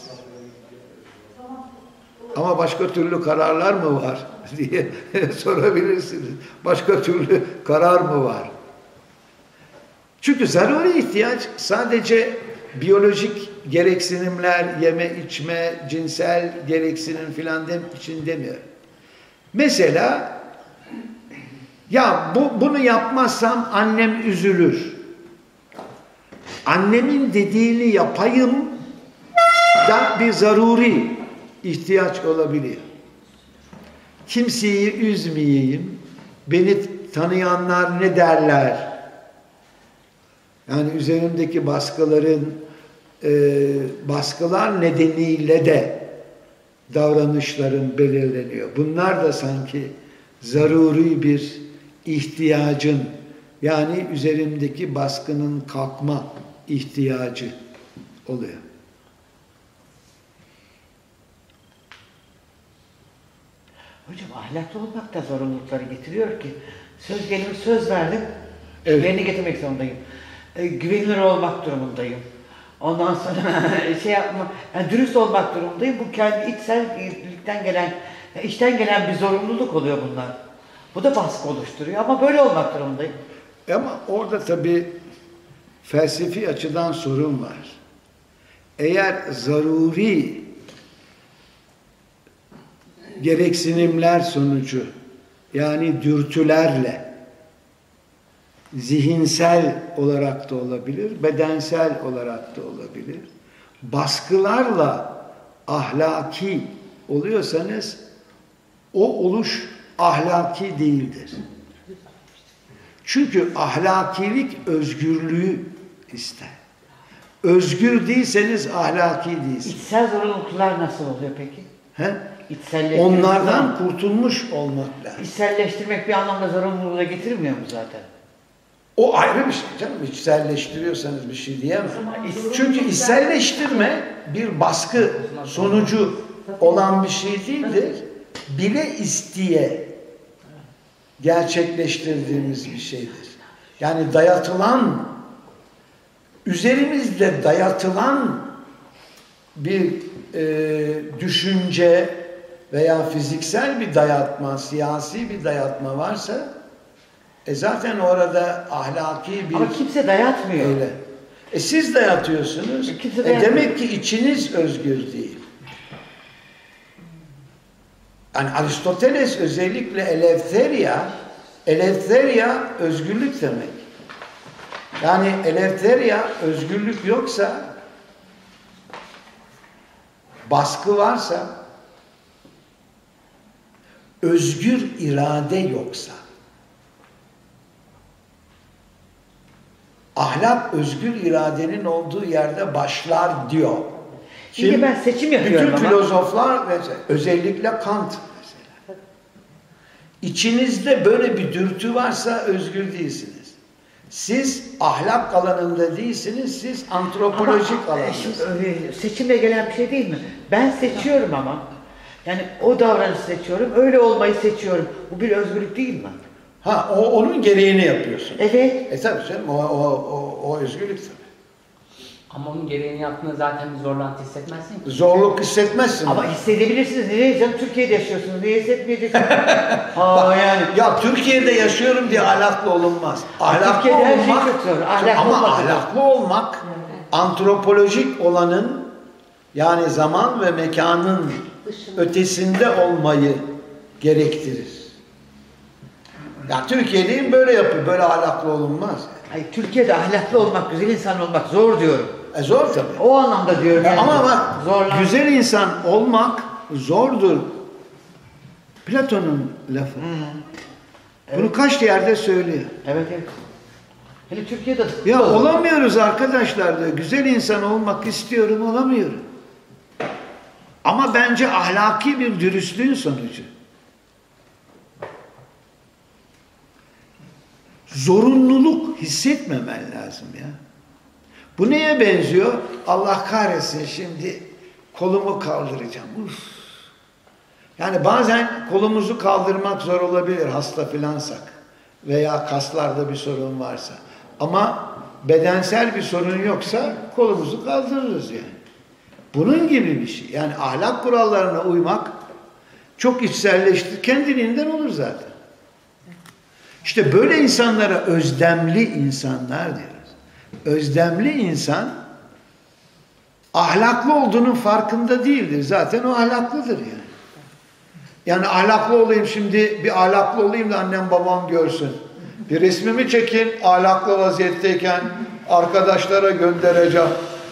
Ama başka türlü kararlar mı var diye sorabilirsiniz. Başka türlü karar mı var? Çünkü zaruri ihtiyaç sadece biyolojik gereksinimler, yeme, içme, cinsel gereksinim filan için demiyor. Mesela ya bunu yapmazsam annem üzülür. Annemin dediğini yapayım da bir zaruri ihtiyaç olabiliyor. Kimseyi üzmeyeyim, beni tanıyanlar ne derler? Yani üzerimdeki baskılar nedeniyle de davranışlarım belirleniyor. Bunlar da sanki zaruri bir ihtiyacın, yani üzerimdeki baskının kalkma ihtiyacı oluyor. Hocam ahlaklı olmak da zorunlulukları getiriyor ki söz verdim, Evet. yerine getirmek zorundayım. Güvenilir olmak durumundayım. Ondan sonra yani dürüst olmak durumundayım. Bu kendi içsellikten gelen, içten gelen bir zorunluluk oluyor bunlar. Bu da baskı oluşturuyor ama böyle olmak durumundayım. Ama orada tabii felsefi açıdan sorun var. Eğer zaruri gereksinimler sonucu, yani dürtülerle, zihinsel olarak da olabilir, bedensel olarak da olabilir, baskılarla ahlaki oluyorsanız o oluş ahlaki değildir. Çünkü ahlakilik özgürlüğü ister. Özgür değilseniz ahlaki değilsiniz. İçsel zorunluluklar nasıl oluyor peki? He? Onlardan kurtulmuş olmak lazım. İçselleştirmek bir anlamda zorunluluğa getirmiyor mu zaten? O ayrı bir şey canım. İçselleştiriyorsanız bir şey diyemem. Çünkü içselleştirme bir baskı sonucu olan bir şey değildir. Bile isteye gerçekleştirdiğimiz bir şeydir. Yani dayatılan, üzerimizde dayatılan bir düşünce veya fiziksel bir dayatma, siyasi bir dayatma varsa zaten orada ahlaki bir... Ama kimse dayatmıyor. Öyle. Siz dayatıyorsunuz. Demek ki içiniz özgür değil. Yani Aristoteles özellikle Eleftheria Eleftheria özgürlük demek. Yani eleftheria özgürlük yoksa, baskı varsa, özgür irade yoksa, ahlak özgür iradenin olduğu yerde başlar diyor. Şimdi ben seçim yapıyorum bütün ama. filozoflar mesela, özellikle Kant mesela. İçinizde böyle bir dürtü varsa özgür değilsiniz. Siz ahlak alanında değilsiniz, siz antropolojik alandasınız. Seçimle gelen bir şey değil mi? Ben seçiyorum ama. Yani o davranışı seçiyorum, öyle olmayı seçiyorum. Bu bir özgürlük değil mi? Ha, onun gereğini yapıyorsun. Evet. Tabii canım, o özgürlük tabii. Ama onun gereğini yaptığında zaten bir zorlantı hissetmezsin ki. Zorluk hissetmezsin. Ama hissedebilirsiniz. Niye canım? Türkiye'de yaşıyorsunuz. Niye hissetmeyeceksiniz? Yani. Ya Türkiye'de yaşıyorum diye ahlaklı olunmaz. Ahlaklı Türkiye'de her şey olmak, çok zor. Ahlaklı ama olmak ahlaklı olmak antropolojik olanın, yani zaman ve mekanın ötesinde olmayı gerektirir. Ya Türkiye'deyim, böyle yapıyor. Böyle ahlaklı olunmaz. Ay, Türkiye'de ahlaklı olmak, güzel insan olmak zor diyorum. Zor tabii. O anlamda diyorum. Yani. Ama bak, Zorlan- güzel insan olmak zordur. Platon'un lafı. Bunu kaç yerde söylüyor. Evet, evet. Hele Türkiye'de... Ya olamıyoruz arkadaşlar diyor. Güzel insan olmak istiyorum, olamıyorum. Ama bence ahlaki bir dürüstlüğün sonucu. Zorunluluk hissetmemen lazım ya. Bu neye benziyor? Allah kahretsin, şimdi kolumu kaldıracağım. Uf. Yani bazen kolumuzu kaldırmak zor olabilir hasta filansak veya kaslarda bir sorun varsa. Ama bedensel bir sorun yoksa kolumuzu kaldırırız yani. Bunun gibi bir şey. Yani ahlak kurallarına uymak çok içselleştir. Kendiliğinden olur zaten. İşte böyle insanlara özdemli insanlar diyoruz. Özdemli insan ahlaklı olduğunun farkında değildir. Zaten o ahlaklıdır yani. Yani ahlaklı olayım, şimdi bir ahlaklı olayım da annem babam görsün. Bir resmimi çekin, ahlaklı vaziyetteyken arkadaşlara göndereceğim.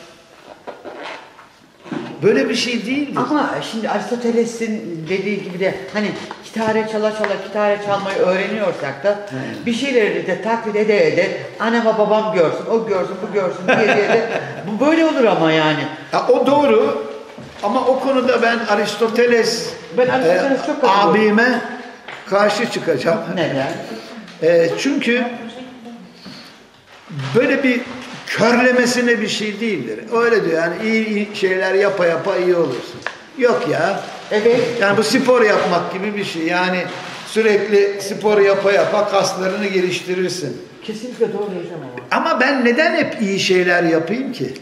Böyle bir şey değildir. Ama şimdi Aristoteles'in dediği gibi de hani kitare çala çala kitare çalmayı öğreniyorsak da bir şeyleri de taklit ede anneme babam görsün, o görsün, bu görsün diye de bu böyle olur ama yani. Ya o doğru ama o konuda ben Aristoteles çok katılıyorum. abime karşı çıkacağım. Neden? Çünkü böyle bir körlemesine bir şey değildir. Öyle diyor yani, iyi şeyler yapa yapa iyi olursun. Yok ya. Evet. Yani bu spor yapmak gibi bir şey. Yani sürekli spor yapa yapa kaslarını geliştirirsin. Kesinlikle doğru hocam ama. Ama ben neden hep iyi şeyler yapayım ki?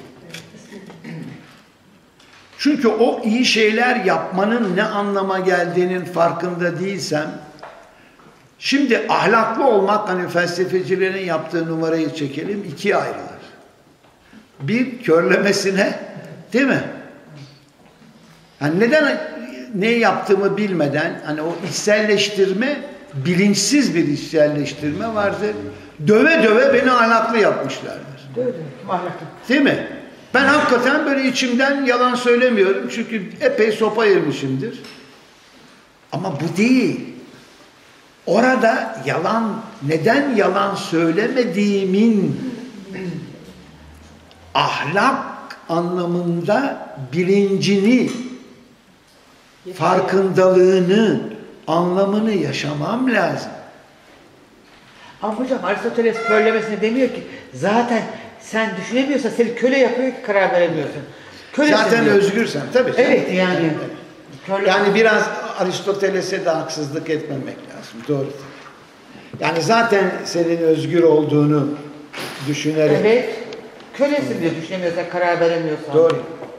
Çünkü o iyi şeyler yapmanın ne anlama geldiğinin farkında değilsem, şimdi ahlaklı olmak, hani felsefecilerin yaptığı numarayı çekelim, ikiye ayrılır. Bir, körlemesine, değil mi? Yani neden ne yaptığımı bilmeden, hani o içselleştirme, bilinçsiz bir içselleştirme vardır. Döve döve beni ahlaklı yapmışlardır. Döve ahlaklı. Değil mi? Ben hakikaten böyle içimden yalan söylemiyorum. Çünkü epey sopa yemişimdir. Ama bu değil. Orada neden yalan söylemediğimin ahlak anlamında bilincini, farkındalığını, anlamını yaşamam lazım. Ama hocam Aristoteles körlemesine demiyor ki zaten sen düşünemiyorsan seni köle yapıyor ki karar veremiyorsun. Kölesin Zaten diyor. özgürsen tabii. Evet yani. Yani biraz Aristoteles'e de haksızlık etmemek lazım. Doğru. Yani zaten senin özgür olduğunu düşünerek. Evet. Kölesin diyor düşünemiyorsan, karar veremiyorsan. Doğru.